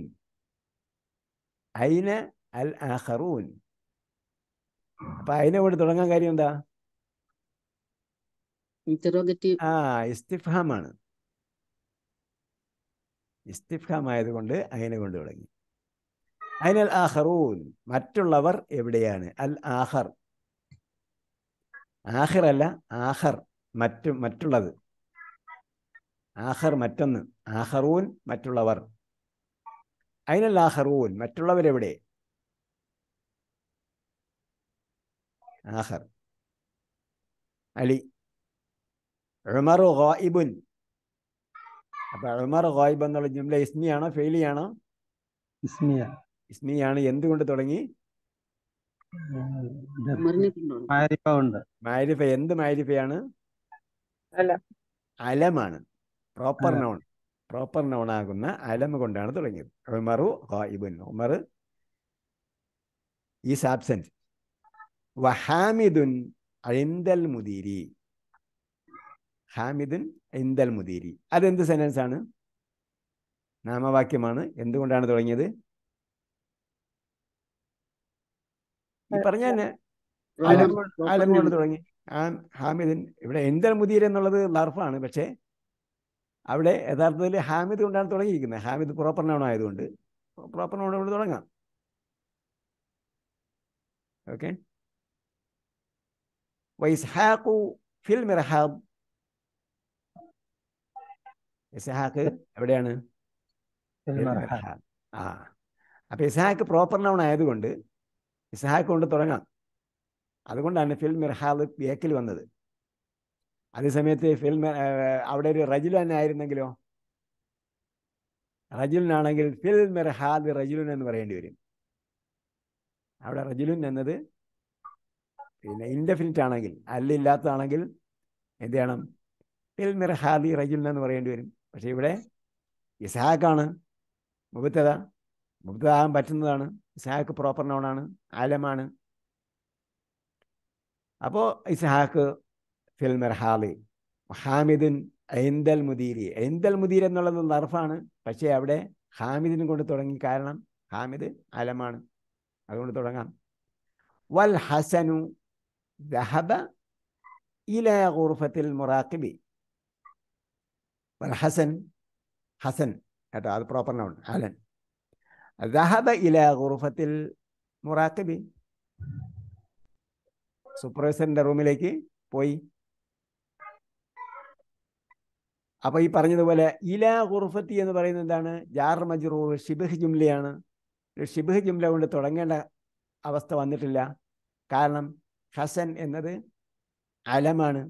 ഐന അൽ ആഖറൂൻ. അപ്പൊ അതിനോട് തുടങ്ങാൻ കാര്യം എന്താ? ഇന്ററോഗേറ്റീവ്. ഇസ്തിഫ്ഹാമാണ്. ഇസ്തിഫ്ഹാം ആയതുകൊണ്ട് അതിനെ കൊണ്ട് തുടങ്ങി. ഐനൽ ആഖറൂൻ, മറ്റുള്ളവർ എവിടെയാണ്? അൽ ആഖർ, ആഖിർ അല്ല, ആഖർ, മറ്റുള്ളത്. ആഖർ മറ്റൊന്ന്, ആഖറൂൻ മറ്റുള്ളവർ. ഐനൽ ആഖറൂൻ, മറ്റുള്ളവരെവിടെ? ആഖർ അലി. ഉമർ ഗായിബുൻ. അപ്പൊ ഉമർ ഗായിബ് എന്നുള്ള ജുംല ഇസ്മിയാണോ ഫെയിലിയാണോ? ഇസ്മിയ. ഇസ്മിയാണ്. എന്തുകൊണ്ട് തുടങ്ങി? ഉമറിനെ കൊണ്ടുണ്ട്. മാരിഫ ഉണ്ട്. മാരിഫ. എന്ത് മാരിഫയാണ്? അല്ല. അലമാണ്. പ്രോപ്പർ അലം. നൗൺ. പ്രോപ്പർ നൗൺ ആകുന്ന അലം കൊണ്ടാണ് തുടങ്ങിയത്. ഉമറു ഗായിബുൻ. Umar is absent. വഹാമിദുൻ ഇൻദൽ മുദീരി. ഹാമിദുൻ ഇൻദൽ മുദീരി. അതെന്ത് സെന്റൻസ് ആണ്? നാമവാക്യമാണ്. എന്തുകൊണ്ടാണ് തുടങ്ങിയത്? ഈ പറഞ്ഞ തന്നെ അലം കൊണ്ട് തുടങ്ങി. ഹാമിദിൻ. ഇവിടെ ഇൻദൽ മുദീർ എന്നുള്ളത് ലർഫാണ്. പക്ഷേ അവിടെ യഥാർത്ഥത്തിൽ ഹാമിദ് കൊണ്ടാണ് തുടങ്ങിയിരിക്കുന്നത്. ഹാമിദ് പ്രോപ്പർ നൗൺ ആയതുകൊണ്ട് പ്രോപ്പർ നൗൺ കൊണ്ട് തുടങ്ങാം. ഓക്കെ. വൈസ്ഹാഖു ഫിൽ മിർഹാബ്. ഇസ്ഹാഖ് എവിടെയാണ്? മിർഹാബ്. അപ്പൊ ഇസ്ഹാഖ് പ്രോപ്പർ നൗൺ ആയതുകൊണ്ട് ഇസ്ഹാഖ് കൊണ്ട് തുടങ്ങാം. അതുകൊണ്ടാണ് ഫിൽ മിർഹാബ് ബേക്കിൽ വന്നത്. അതേസമയത്ത് അവിടെ ഒരു റജുൽ തന്നെ ആയിരുന്നെങ്കിലോ? റജുലിനാണെങ്കിൽ ഫിൽ മിർഹാബ് റജുലുൻ എന്ന് പറയേണ്ടി വരും. അവിടെ റജുലുൻ എന്നത് പിന്നെ ഇൻഡെഫിനിറ്റ് ആണെങ്കിൽ, അല്ലില്ലാത്തതാണെങ്കിൽ എന്ത് ചെയ്യണം? ഫിൽ മിർഹാബി റജുലിൻ എന്ന് പറയേണ്ടി വരും. പക്ഷെ ഇവിടെ ഇസ്ഹാഖാണ് മുബ്തദ. മുബ്തദ ആകാൻ പറ്റുന്നതാണ്. ഇസ്ഹാഖ് പ്രോപ്പർ നൗണാണ്, ആലമാണ്. അപ്പോൾ ഇസ്ഹാഖ് ഫിൽ മിർഹാബി. ഹാമിദുൻ ഐന്ദൽ മുദീരി. ഐന്ദൽ മുദീർ എന്നുള്ളത് ലർഫാണ്. പക്ഷേ അവിടെ ഹാമിദിനും കൊണ്ട് തുടങ്ങി. കാരണം ഹാമിദ് അലമാണ്. അതുകൊണ്ട് തുടങ്ങാം. വൽ ഹസനു ദഹബ ഇലാ ഗുർഫത്തിൽ മുറാഖിബി. വൽ ഹസൻ, ഹസൻ കേട്ടോ, അത് പ്രോപ്പർ നൗൺ, അലൻ. ദഹബ ഇലാ ഗുർഫത്തിൽ മുറാഖിബി, സൂപ്പർവൈസറിന്റെ റൂമിലേക്ക് പോയി. അപ്പൊ ഈ പറഞ്ഞതുപോലെ ഇലാ ഗുർഫത്തി എന്ന് പറയുന്നത് എന്താണ്? ജാർ മജ്റൂർ ഷിബ്ഹ് ജുംലയാണ്. ഷിബ്ഹ് ജുംല കൊണ്ട് തുടങ്ങേണ്ട അവസ്ഥ വന്നിട്ടില്ല. കാരണം ഹസൻ എന്നത് അലമാണ്.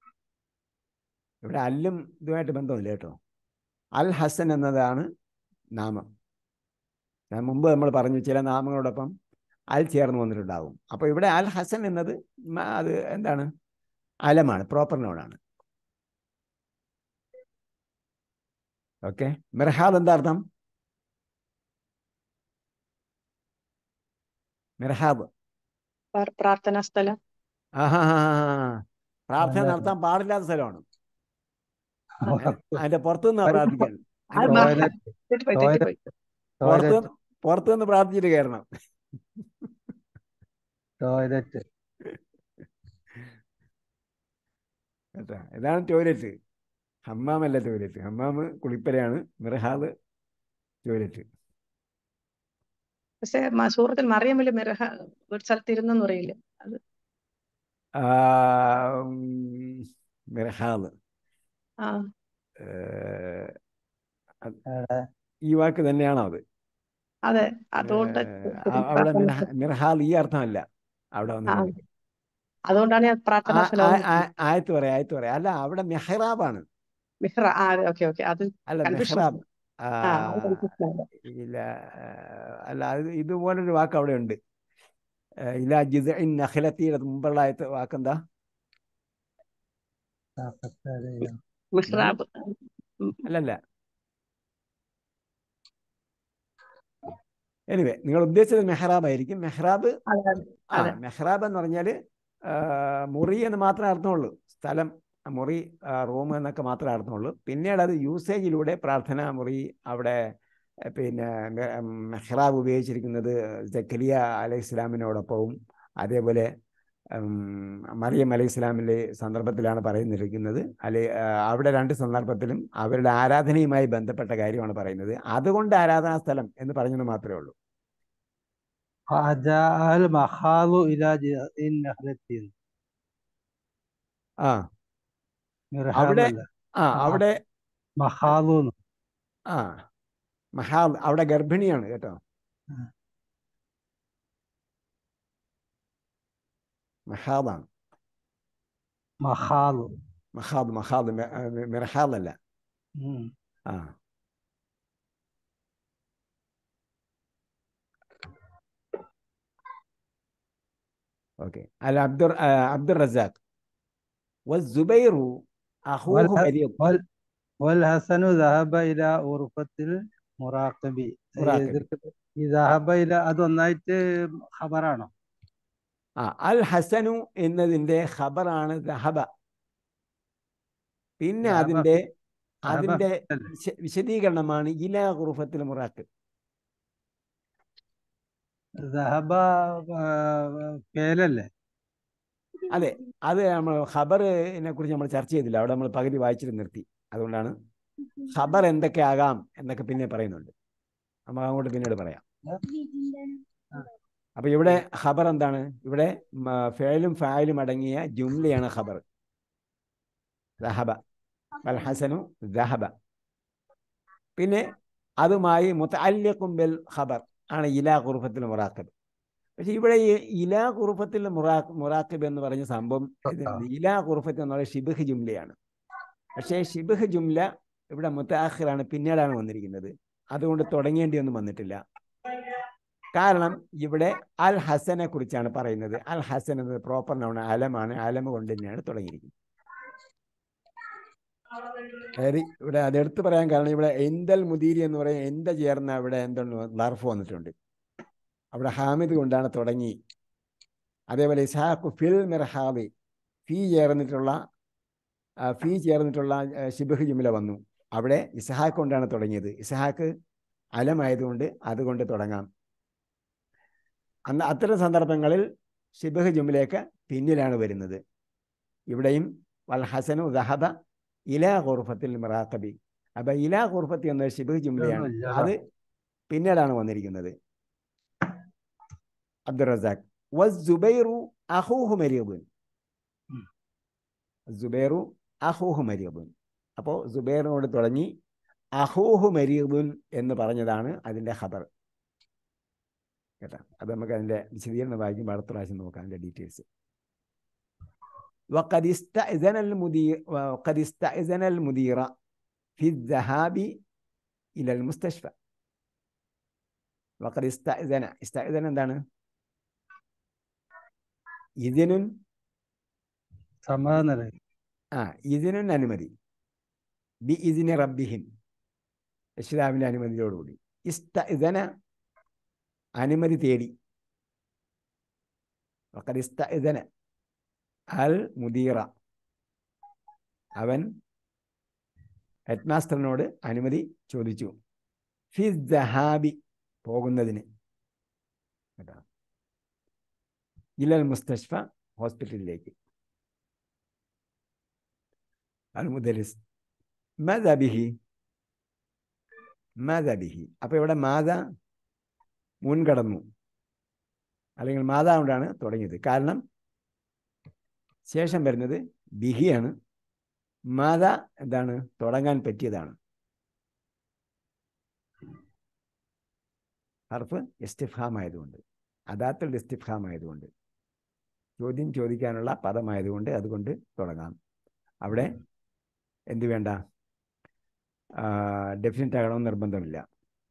ഇവിടെ അല്ലും ഇതുമായിട്ട് ബന്ധമില്ല കേട്ടോ. അൽ ഹസൻ എന്നതാണ് നാമം. ഞാൻ മുമ്പ് നമ്മൾ പറഞ്ഞു ചില നാമങ്ങളോടൊപ്പം അൽ ചേർന്ന് വന്നിട്ടുണ്ടാകും. അപ്പോൾ ഇവിടെ അൽ ഹസൻ എന്നത് അത് എന്താണ്? അലമാണ്, പ്രോപ്പർ നൗണാണ്. ഓക്കെ. മിർഹാബ് എന്താ അർത്ഥം? മിർഹാബ് പ്രാർത്ഥനാ സ്ഥലം. പ്രാർത്ഥന നടത്താൻ പാടില്ലാത്ത സ്ഥലമാണ്. അതിന്റെ പുറത്തുനിന്നാ പ്രാർത്ഥിക്കാൻ. പുറത്തുനിന്ന് പ്രാർത്ഥിച്ചിട്ട് കയറണം. ടോയ്ലറ്റ്. കേട്ടാ, ഇതാണ് ടോയ്ലറ്റ്. ഹമ്മാമല്ല ടോയ്ലറ്റ്. ഹമ്മാമ് കുളിപ്പരയാണ്. മിർഹാബ് ടോയ്ലറ്റ്. പക്ഷെ സൂറത്തിൽ മറിയമില് മിർഹ ഒരു സ്ഥലത്ത് ഇരുന്നെന്ന് പറയില്ല. അത് മിർഹാബ്. ഏഹ്, അത് എവിടെ? ഈ വാക്ക് തന്നെയാണോ അത്? അതെ, അതുകൊണ്ട് അവിടെ പ്രാർത്ഥന മിർഹാൽ ഈ അർത്ഥമല്ല അവിടെ ആ വന്നിട്ടുണ്ടെങ്കിൽ. അതുകൊണ്ടാണ് ഞാൻ പ്രാർത്ഥനാ സ്ഥലം ആയത്ത് പറയാം. അല്ല, അവിടെ മെഹ്റാബാണ്. മിഹ്റ. ഓക്കെ ഓക്കെ, അത് അല്ല, കൺഫ്യൂഷൻ. മെഹ്റാബ്. അത് കൺഫ്യൂഷൻ ആയത്. ഇല്ല, അല്ല, അത് ഇതുപോലൊരു വാക്ക് അവിടെ ഉണ്ട്. ഇലാ ജിസ്ഇൻ നഖ്ലത്തിയുടെ മുമ്പുള്ള വാക്കെന്താ? മിഹ്റാബ്. അല്ലല്ല. എനിവേ, നിങ്ങൾ ഉദ്ദേശിച്ചത് മെഹ്റാബ് ആയിരിക്കും. മെഹ്റാബ്, അതെ അതെ. മെഹ്റാബ് എന്ന് പറഞ്ഞാൽ മുറി എന്ന് മാത്രമേ അർത്ഥമുള്ളൂ. സ്ഥലം, മുറി, റൂം എന്നൊക്കെ മാത്രമേ അർത്ഥമുള്ളൂ. പിന്നീട് അത് യൂസേജിലൂടെ പ്രാർത്ഥനാ മുറി, അവിടെ പിന്നെ മെഹ്റാബ് ഉപയോഗിച്ചിരിക്കുന്നത് സക്കരിയ അലൈഹി ഇസ്ലാമിനോടൊപ്പവും അതേപോലെ മറിയം അലൈഹി ഇസ്ലാമിൻ്റെ സന്ദർഭത്തിലാണ് പറയുന്നിരിക്കുന്നത്. അവിടെ രണ്ട് സന്ദർഭത്തിലും അവരുടെ ആരാധനയുമായി ബന്ധപ്പെട്ട കാര്യമാണ് പറയുന്നത്. അതുകൊണ്ട് ആരാധനാ സ്ഥലം എന്ന് പറഞ്ഞത് മാത്രമേ ഉള്ളൂ. ആ അവിടെ അവിടെ മഹാൽ അവിടെ ഗർഭിണിയാണ് കേട്ടോ. മഹാദാണ്. മഹാദ് മിർഹാദല്ല. ആ ഓക്കെ. അല്ല, അബ്ദുർ റസാഖ് വസ്സുബൈറു അഖൂഹു മരീദ്. والحسن ذهب إلى غرفة المراقب. ذهب إلى അതൊന്നായിട്ട് ഖബറാണോ? അൽ ഹസനു എന്നതിൻ്റെ ഖബറാണ് ദഹബ. പിന്നെ അതിൻ്റെ വിശദീകരണമാണ് ഇലാ ഗുർഫത്തിൽ മുറാഖിബ്. ദഹബ പേലല്ലേ? അതെ, അത് നമ്മൾ ഖബറിനെ കുറിച്ച് നമ്മൾ ചർച്ച ചെയ്തില്ല. അവിടെ നമ്മൾ പകുതി വായിച്ചിട്ട് നിർത്തി. അതുകൊണ്ടാണ് ഖബർ എന്തൊക്കെ ആകാം എന്നൊക്കെ പിന്നെ പറയുന്നുണ്ട്. നമുക്ക് അങ്ങോട്ട് പിന്നീട് പറയാം. അപ്പൊ ഇവിടെ ഖബർ എന്താണ്? ഇവിടെ ഫേലും ഫായിലും അടങ്ങിയ ജുംലയാണ് ഖബർ. ദഹബ വൽ ഹസനു ദഹബ. പിന്നെ അതുമായി മുതഅല്ലിഖും ബിൽ ഖബർ ആണ് ഇലാ ഖുർഫത്തിൽ മുറാഖിബ്. പക്ഷെ ഇവിടെ ഈ ഇലാ ഖുർഫത്തിൽ മുറാഖിബ് എന്ന് പറഞ്ഞ സംഭവം, ഇലാ ഖുർഫത്ത് എന്ന് പറയുന്നത് ഷിബ്ഹ് ജുംലയാണ്. പക്ഷേ ഷിബ്ഹ് ജുംല ഇവിടെ മുതഅഖിറാണ്, പിന്നീടാണ് വന്നിരിക്കുന്നത്. അതുകൊണ്ട് തുടങ്ങേണ്ടി ഒന്നും വന്നിട്ടില്ല. കാരണം ഇവിടെ അൽ ഹസനെ കുറിച്ചാണ് പറയുന്നത്. അൽ ഹസൻ എന്നത് പ്രോപ്പർ നൗൺ, അലമാണ്. അലം കൊണ്ട് തന്നെയാണ് തുടങ്ങിയിരിക്കുന്നത്. ഇവിടെ അതെടുത്ത് പറയാൻ കാരണം ഇവിടെ എന്തൽ മുദീരി എന്ന് പറയും. എന്ത ചേർന്ന ഇവിടെ എന്തുണ്ട്? ലർഫ് വന്നിട്ടുണ്ട്. അവിടെ ഹാമിദ് കൊണ്ടാണ് തുടങ്ങി. അതേപോലെ ഇസ്ഹാഖു ഫിൽ മിർഹാബി, ഫീ ചേർന്നിട്ടുള്ള ഷിബ്ഹ് ജുംല വന്നു. അവിടെ ഇസ്ഹാഖ് കൊണ്ടാണ് തുടങ്ങിയത്. ഇസ്ഹാഖ് അലമായതുകൊണ്ട് അതുകൊണ്ട് തുടങ്ങാം. അത്തരം സന്ദർഭങ്ങളിൽ ഷിബ്ഹ് ജുംലയൊക്കെ പിന്നിലാണ് വരുന്നത്. ഇവിടെയും വൽ ഹസനു ദഹബ ഇലാ ഖുർഫത്തിൽ മുറാഖബി. അപ്പൊ ഇലാ ഖുർഫത്തി എന്ന ഷിബ്ഹ് ജുംലയാണ്, അത് പിന്നീടാണ് വന്നിരിക്കുന്നത്. അബ്ദുർ റസാഖ് വസ്സുബൈറു അഖൂഹു മരീദുൻ. സുബൈറു അഖൂഹു മരീദുൻ. അപ്പോൾ സുബൈറിനോട് തുടങ്ങി അഖൂഹു മരീദുൻ എന്ന് പറഞ്ഞതാണ് അതിൻ്റെ ഖബർ കേട്ടോ. അത് നമുക്ക് അതിൻ്റെ വിശദീകരണം വായിക്കുമ്പോൾ അടുത്ത പ്രാവശ്യം നോക്കാം അതിൻ്റെ ഡീറ്റെയിൽസ്. وقد استأذن المدير في الذهاب إلى المستشفى. وقد استأذن എന്താണ്? ഇതിനും ഇതിനും അനുമതി. ബി ഇതിന് റബ്ബിഹിം, രക്ഷിതാവിൻ്റെ അനുമതിയോടുകൂടി. ഇസ്തഇദന അനുമതി തേടി. വഖദ് ഇസ്തഇദന അൽ മുദീറ, അവൻ ഹെഡ് മാസ്റ്ററിനോട് അനുമതി ചോദിച്ചു. ഫി ദഹാബി പോകുന്നതിന് കേട്ടോ. ഇലൽ മുസ്തഷ്ഫ ഹോസ്പിറ്റലിലേക്ക്. അൽ മുദരിസ് മാദാ ബിഹി. അപ്പോൾ ഇവിടെ മാദ മുൻകടന്നു, അല്ലെങ്കിൽ മാദാ കൊണ്ടാണ് തുടങ്ങിയത്. കാരണം ശേഷം വരുന്നത് ബിഹിയാണ്, മാത എന്താണ്? തുടങ്ങാൻ പറ്റിയതാണ്. ഹർഫ് ഇസ്തിഫ്ഹാം ആയതുകൊണ്ട്, അദാത്തുൽ ഇസ്തിഫ്ഹാം ആയതുകൊണ്ട്, ചോദ്യം ചോദിക്കാനുള്ള പദമായതുകൊണ്ട് അതുകൊണ്ട് തുടങ്ങാം. അവിടെ എന്ത് വേണ്ട? ഡെഫിനറ്റ് ആകണമെന്ന് നിർബന്ധമില്ല.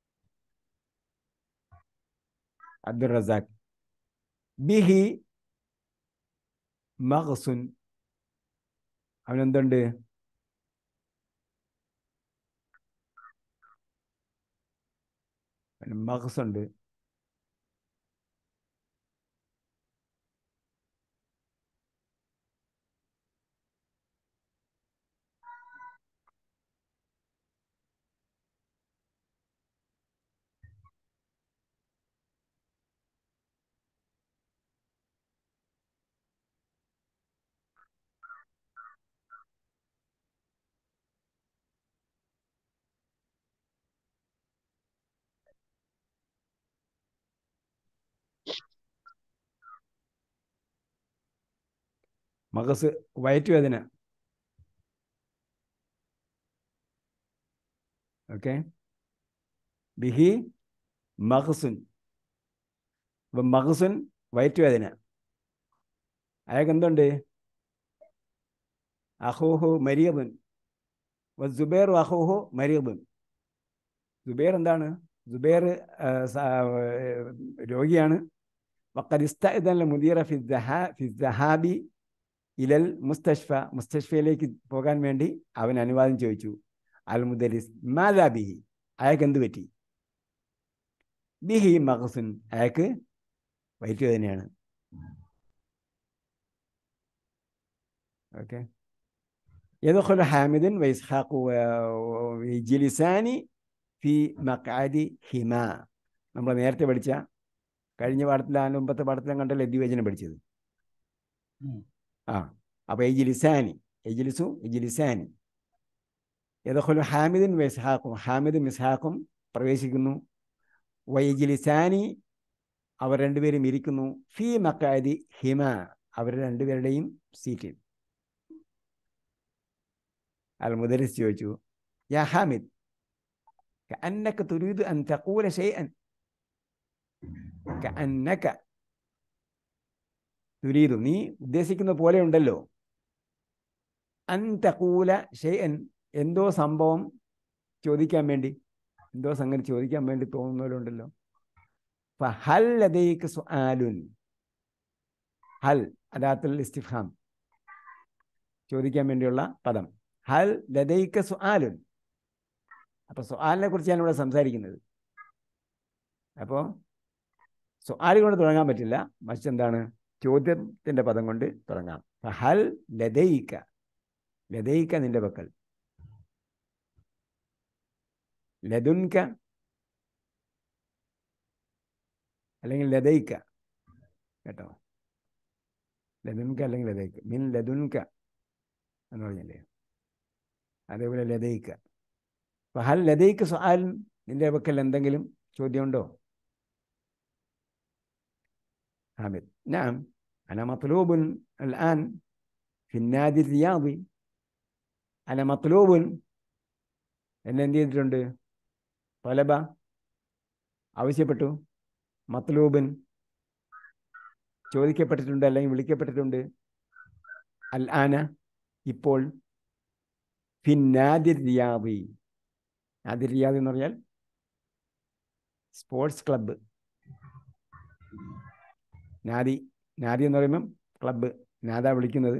അബ്ദുൾ റസാഖ്, ബിഹി മഗ്സുൻ, അവനെന്തുണ്ട്? മഗ്സുണ്ട്. മഗസ് വയറ്റുവേദന. ഓക്കെ, ബിഹി മഗ്സുൻ. അപ്പം മഗ്സുൻ വയറ്റുവേദന. അയാൾക്ക് എന്തുണ്ട്? അഹൂഹു മരീദുൻ വസുബൈർ അഹൂഹു മരീദുൻ. സുബൈർ എന്താണ്? സുബൈർ രോഗിയാണ്. വഖദ് ഇസ്തഅദന മുദീറ ഫി ദഹാബി ഇലൽ മുസ്തഷ്ഫ, മുസ്തഷ്ഫയിലേക്ക് പോകാൻ വേണ്ടി അവൻ അനുവാദം ചോദിച്ചു. അൽ മുദരിസ് മാദാ ബിഹി, അയാൾക്ക് എന്ത് പറ്റി? ബിഹി മഗ്സുൻ, അയാൾക്ക് വയറ്റുവേദനയാണ്. ഓക്കെ, യദ്ഖുലു ഹാമിദുൻ വഇസ്ഹാഖു വയജ്ലിസാനി ഫി മഖ്അദി ഹിമാ. നമ്മൾ നേരത്തെ പഠിച്ച കഴിഞ്ഞ പാഠത്തിലാണ്, മുമ്പത്തെ പാഠത്തിലും കണ്ടല്ലോ ദ്വിവചനം പഠിച്ചത്. അപ്പോൾ യജ്ലിസാനി, യജ്ലിസു യജ്ലിസാനി. യദ്ഖുലു ഹാമിദുൻ വഇസ്ഹാഖും, ഹാമിദും ഇസ്ഹാഖും പ്രവേശിക്കുന്നു. വയജ്ലിസാനി, അവർ രണ്ടുപേരും ഇരിക്കുന്നു. ഫി മഖ്അദി ഹിമാ, അവർ രണ്ടുപേരുടെയും സീറ്റിൽ. അൽ മുദരിസ് ചോദിച്ചു, യാ ഹാമിദ് കഅന്നക തുരീദു അൻ തഖൂല ശൈഅൻ, കഅന്നക തുരീദു, നീ ഉദ്ദേശിക്കുന്ന പോലെ ഉണ്ടല്ലോ, അൻ തഖൂല ശൈഅൻ, എന്തോ സംഭവം ചോദിക്കാൻ വേണ്ടി, എന്തോ സംഗതി ചോദിക്കാൻ വേണ്ടി തോന്നുന്നവരുണ്ടല്ലോ. ഫഹൽ ലദൈക സുആലുൻ, ഹൽ അദാത്തുൽ ഇസ്തിഫ്ഹാം, ചോദിക്കാൻ വേണ്ടിയുള്ള പദം. ഹൽ ലദൈക സുആലുൻ, അപ്പോൾ സുആലിനെ കുറിച്ചാണ് ഇവിടെ സംസാരിക്കുന്നത്. അപ്പോൾ സുആൽ കൊണ്ട് തുടങ്ങാൻ പറ്റില്ല, മറിച്ച് എന്താണ്? ചോദ്യത്തിൻ്റെ പദം കൊണ്ട് തുടങ്ങാം. ഹൽ ലദൈക, ലദൈക നിന്റെ പക്കൽ, ലദുൻക അല്ലെങ്കിൽ ലദൈക, കേട്ടോ, ലദുൻക അല്ലെങ്കിൽ ലദൈക, മിൻ ലദുൻക എന്ന് പറഞ്ഞല്ലേ, അതേപോലെ ലദൈക. ഹൽ ലദൈക സുആൽ, നിന്റെ പക്കൽ എന്തെങ്കിലും ചോദ്യമുണ്ടോ? ഹാമിദ്, നഅം അന മത്ലൂബുൻ അൽആൻ ഫി നാദി റിയാദി. അന മത്ലൂബുൻ, എന്നെ എന്ത് ചെയ്തിട്ടുണ്ട്? തലബ, ആവശ്യപ്പെട്ടു. മത്ലൂബുൻ, ചോദിക്കപ്പെട്ടിട്ടുണ്ട് അല്ലെങ്കിൽ വിളിക്കപ്പെട്ടിട്ടുണ്ട്. അൽ ആന, ഇപ്പോൾ. ഫി നാദി റിയാദി, നാദി റിയാദി എന്ന് പറഞ്ഞാൽ സ്പോർട്സ് ക്ലബ്ബ്. നാദി, നാദി എന്ന് പറയുമ്പം ക്ലബ്ബ്, നാദ വിളിക്കുന്നത്.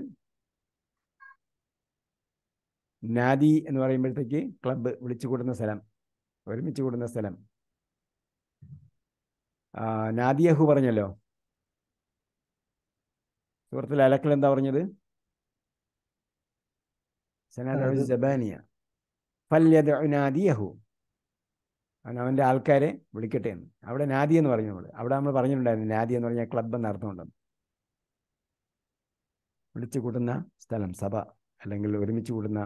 നാദി എന്ന് പറയുമ്പോഴത്തേക്ക് ക്ലബ്ബ്, വിളിച്ചു കൂടുന്ന സ്ഥലം, ഒരുമിച്ച് കൂടുന്ന സ്ഥലം. നാദിയഹു പറഞ്ഞല്ലോ, സൂറത്തുൽ അലക്കിൽ എന്താ പറഞ്ഞത്? സനാദിയ ഫല്യദ്ഉ നാദിയഹു, അവൻ്റെ ആൾക്കാരെ വിളിക്കട്ടെ എന്ന്. അവിടെ നാദി എന്ന് പറഞ്ഞു. അവിടെ നമ്മൾ പറഞ്ഞിട്ടുണ്ടായിരുന്നു നാദി എന്ന് പറഞ്ഞാൽ ക്ലബ്ബ് എന്ന അർത്ഥമുണ്ടെന്ന്. വിളിച്ചു കൂട്ടുന്ന സ്ഥലം, സഭ, അല്ലെങ്കിൽ ഒരുമിച്ച് കൂടുന്ന,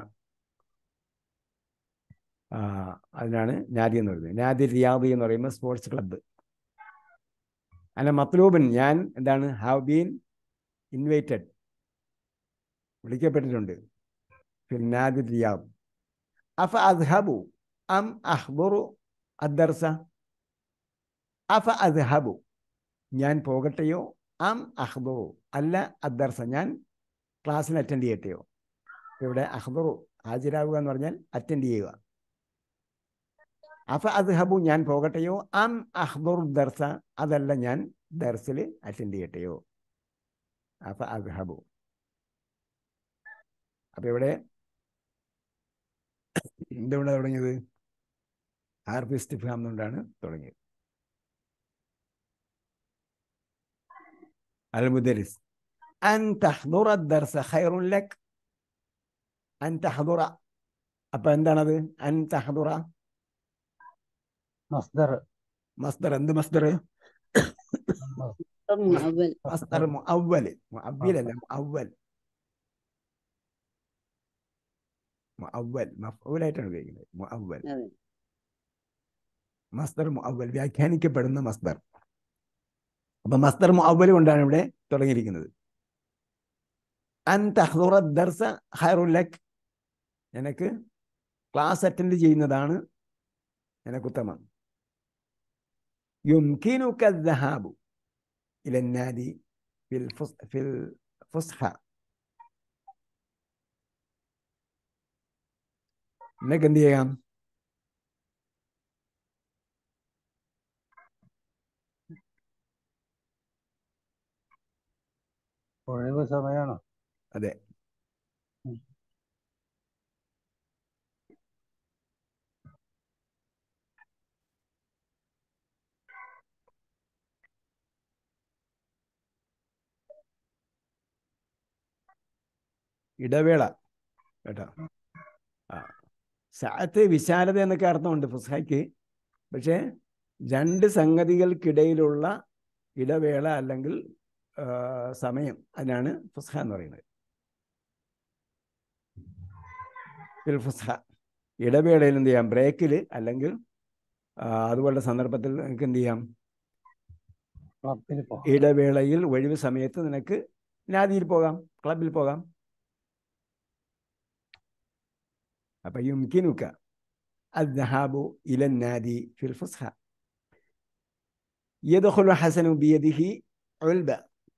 അതിനാണ് നാദി എന്ന് പറയുന്നത്. നാദി റിയാദി എന്ന് പറയുമ്പോൾ സ്പോർട്സ് ക്ലബ്ബ്. അല്ല മത്ലൂബൻ, ഞാൻ എന്താണ്? Have been invited, വിളിക്കപ്പെട്ടിട്ടുണ്ട്. في النادي الرياض أفأذهب أم أحضر الدرس أفأذهب ഞാൻ പോകട്ടെയോ അം അഹ്ദുറു അല്ല അദ്ദർസ ഞാൻ ക്ലാസ്സിന് അറ്റൻഡ് ചെയ്യട്ടെയോ. ഇവിടെ അഹ്ദുറു ഹാജരാകുക എന്ന് പറഞ്ഞാൽ അറ്റൻഡ് ചെയ്യുക. അഫ അദ്ഹബു ഞാൻ പോകട്ടെയോ അം അഹ്ദുറു ദർസ അതല്ല ഞാൻ ദർസിൽ അറ്റൻഡ് ചെയ്യട്ടെയോ. അഫ അദ്ഹബു. അപ്പൊ ഇവിടെ എന്തുകൊണ്ടാണ് തുടങ്ങിയത്? ഹാർഫ് ഇസ്തിഫ്ഹാം കൊണ്ടാണ് തുടങ്ങിയത്. المدرس أن تحضر الدرس خير لك أن تحضر. أبا عندنا أن تحضر مصدر مصدر عند مصدر مؤول مصدر مؤول مؤول لا مؤول مؤول مفعول ആയിട്ടാണ് ഉപയോഗിക്കുന്നത്. مؤول അതെ. മസ്ദർ മുഅവ്വൽ വ്യാഖ്യാനിക്കപ്പെടുന്ന മസ്ദർ. അപ്പൊ മസ്ദർ മുഅവ്വൽ കൊണ്ടാണ് ഇവിടെ തുടങ്ങിയിരിക്കുന്നത്. അൻ തഹ്ദുറ ദർസ ഖൈറുൽ ലക് നിനക്ക് ക്ലാസ് അറ്റൻഡ് ചെയ്യുന്നതാണ് നിനക്ക് ഉത്തമം. യുംകിനുക الذهاب إلى النادي في الفسحة നിനക്ക് എന്ത് ചെയ്യാം? ഒഴിവ് സമയമാണോ? അതെ. ഇടവേള കേട്ടോ. സഅത്ത് വിശാലത എന്നൊക്കെ അർത്ഥമുണ്ട് ഫുസ്ഹയ്ക്ക്. പക്ഷേ രണ്ട് സംഗതികൾക്കിടയിലുള്ള ഇടവേള അല്ലെങ്കിൽ സമയം അതിനാണ് ഫുസ്ഹ എന്ന് പറയുന്നത്. ഫിൽ ഫുസ്ഹ ഇടവേളയിൽ എന്ത് ചെയ്യാം? ബ്രേക്കിൽ അല്ലെങ്കിൽ അതുപോലുള്ള സന്ദർഭത്തിൽ നിനക്ക് എന്ത് ചെയ്യാം? ഇടവേളയിൽ ഒഴിവ് സമയത്ത് നിനക്ക് നാദിയിൽ പോകാം, ക്ലബിൽ പോകാം. അപ്പൊ യുംകിനുക الذهاب إلى النادي في الفسحة. يدخل حسن بيده علبة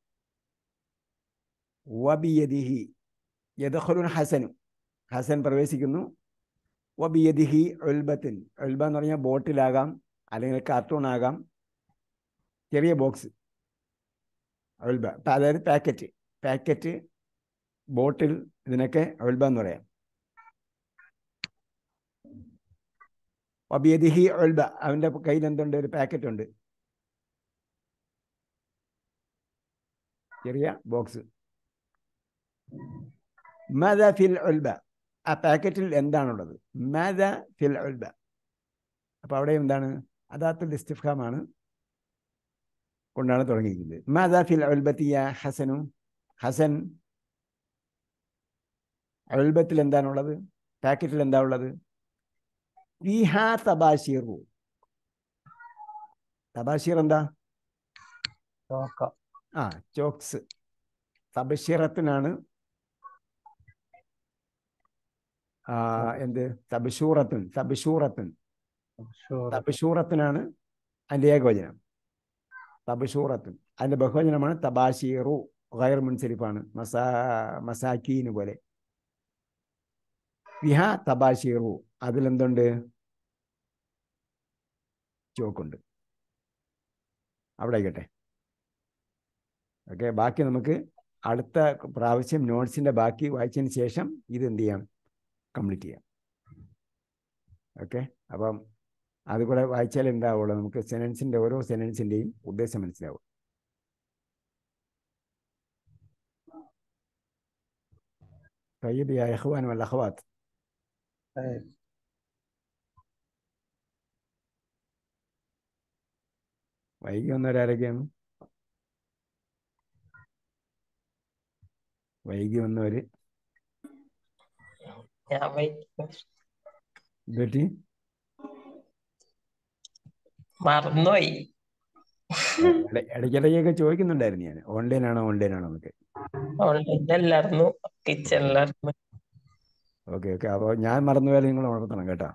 وبيده يدخل حسن ഹസൻ പ്രവേശിക്കുന്നു. വബിയദിഹി ഉൽബത്തിൻ ഉൽബ എന്ന് പറഞ്ഞാൽ ബോട്ടിലാകാം അല്ലെങ്കിൽ കാർട്ടൂൺ ആകാം, ചെറിയ ബോക്സ് ഉൽബ. അതായത് പാക്കറ്റ് ബോട്ടിൽ ഇതിനൊക്കെ ഉൽബ എന്ന് പറയാം. വബിയദിഹി ഉൽബ അവൻ്റെ കയ്യിൽ എന്തുണ്ട്? ഒരു പാക്കറ്റ് ഉണ്ട്, ചെറിയ ബോക്സ്. മദ ഫിൽ ഉൽബ ആ പാക്കറ്റിൽ എന്താണുള്ളത്? മദ ഫിൽ ഉൽബ. അപ്പൊ അവിടെ എന്താണ്? അദാത്തുൽ ഇസ്തിഫ്ഹാമാണ് കൊണ്ടാണ് തുടങ്ങിയിരിക്കുന്നത്. മദ ഫിൽ ഉൽബത്തി യാ ഹസനു. ഹസൻ ഉൽബത്തിൽ എന്താണുള്ളത്? പാക്കറ്റിൽ എന്താ ഉള്ളത്? ഫീഹാ തബാശീറു. തബാശീർ എന്താ? ചോക്സ്. തബശീറത്തിനാണ് എന്ത്? തബശൂറത്തിനാണ് അതിൻ്റെ ഏകവചനം. തബശൂറത്തുൻ അതിൻ്റെ ബഹുവചനമാണ് തബാശീറു. ഗൈർ മുൻസരിഫാണ്. മസാക്കീന് പോലെ. ഫിഹ തബാശീറു അതിലെന്തുണ്ട്? ചോക്കുണ്ട്. അവിടെ ആയിക്കട്ടെ. ഓക്കെ. ബാക്കി നമുക്ക് അടുത്ത പ്രാവശ്യം നോട്ട്സിൻ്റെ ബാക്കി വായിച്ചതിന് ശേഷം ഇത് എന്ത് ചെയ്യാം? കംപ്ലീറ്റ് ചെയ്യാം. ഓക്കെ. അപ്പം അതുകൂടെ വായിച്ചാൽ എന്താവുള്ളൂ? നമുക്ക് സെനൻസിൻ്റെ ഓരോ സെനൻസിൻ്റെയും ഉദ്ദേശം മനസ്സിലാവും. طيب يا إخوان والأخوات. വൈകി വന്നവരാരൊക്കെയാണ്? വൈകി വന്നവര് പറ്റി മറന്നുപോയി. ഇടയ്ക്കിടയ്ക്കൊക്കെ ചോദിക്കുന്നുണ്ടായിരുന്നു ഞാൻ, ഓൺലൈനാണോ എന്നൊക്കെ. ഓൺലൈനിലായിരുന്നു, കിച്ചണിലായിരുന്നു. Okay okay. അപ്പോൾ ഞാൻ മറന്നുപോയാൽ നിങ്ങൾ ഉണർത്തണം കേട്ടോ.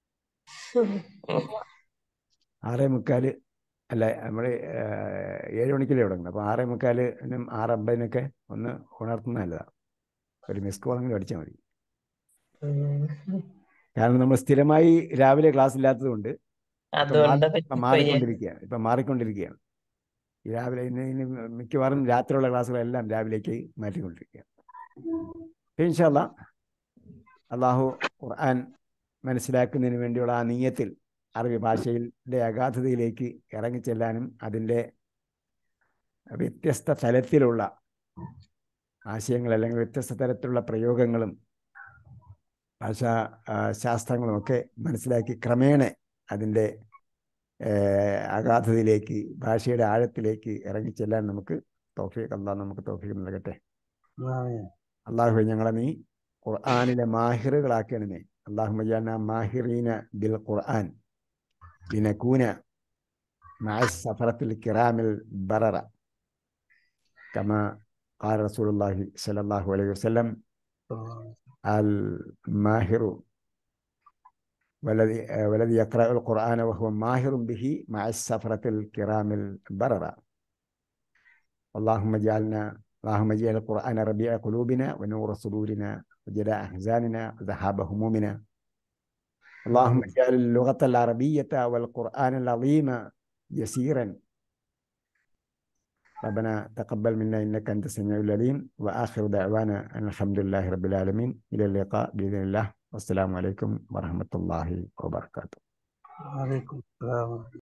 6:45 അല്ല, നമ്മൾ 7 മണിക്കല്ലേ തുടങ്ങുന്നത്. അപ്പോൾ 6:45 6:50 ഒന്ന് ഉണർത്തുന്ന നല്ലതാണ്. ഒരു മിസ് കോളെങ്കിലും അടിച്ചാൽ മതി. കാരണം നമ്മൾ സ്ഥിരമായി രാവിലെ ക്ലാസ് ഇല്ലാത്തത് കൊണ്ട് അതുകൊണ്ട് മാറിക്കൊണ്ടിരിക്കുകയാണ്. ഈ രാവിലെ ഇന്ന് മിക്കവാറും രാത്രിയുള്ള ക്ലാസ്സുകളെല്ലാം രാവിലേക്ക് മാറ്റിക്കൊണ്ടിരിക്കുകയാണ്. ഇൻഷാ അല്ലാഹ് അള്ളാഹു ഖുർആൻ മനസ്സിലാക്കുന്നതിന് വേണ്ടിയുള്ള ആ നീയത്തിൽ അറബി ഭാഷയുടെ അഗാധതയിലേക്ക് ഇറങ്ങിച്ചെല്ലാനും അതിൻ്റെ വ്യത്യസ്ത തലത്തിലുള്ള ആശയങ്ങൾ അല്ലെങ്കിൽ വ്യത്യസ്ത തരത്തിലുള്ള പ്രയോഗങ്ങളും ഭാഷാ ശാസ്ത്രങ്ങളും ഒക്കെ മനസ്സിലാക്കി ക്രമേണ അതിൻ്റെ അഗാധതയിലേക്ക്, ഭാഷയുടെ ആഴത്തിലേക്ക് ഇറങ്ങിച്ചെല്ലാൻ നമുക്ക് തൗഫീഖ്, അല്ലാഹ് നമുക്ക് തൗഫീഖ് നൽകട്ടെ. അള്ളാഹു ഞങ്ങളെ നീ ഖുർആനിലെ മാഹിറുകളാക്കണമേ. അല്ലാഹുമ്മ ജഅൽനാ മാഹിറീന ബിൽ ഖുർആൻ ലിനകൂന മഅ സഫറത്തിൽ കിറാമിൽ ബററ കമാ ഖാല റസൂലുള്ളാഹി സ്വല്ലല്ലാഹു അലൈഹി വസല്ലം അൽ മാഹിറു വലദി യഖറഉൽ ഖുർആന വഹുവ മാഹിറുൻ ബിഹി മഅ സഫറത്തിൽ കിറാമിൽ ബററ. اللهم اجعل القرآن ربيع قلوبنا ونور صدورنا وجلاء أحزاننا وذهاب همومنا. اللهم اجعل اللغة العربية والقرآن العظيم يسيرا. ربنا تقبل منا إنك أنت السميع العليم. وآخر دعوانا أن الحمد لله رب العالمين. إلى اللقاء بإذن الله. والسلام عليكم ورحمة الله وبركاته. وعليكم السلام.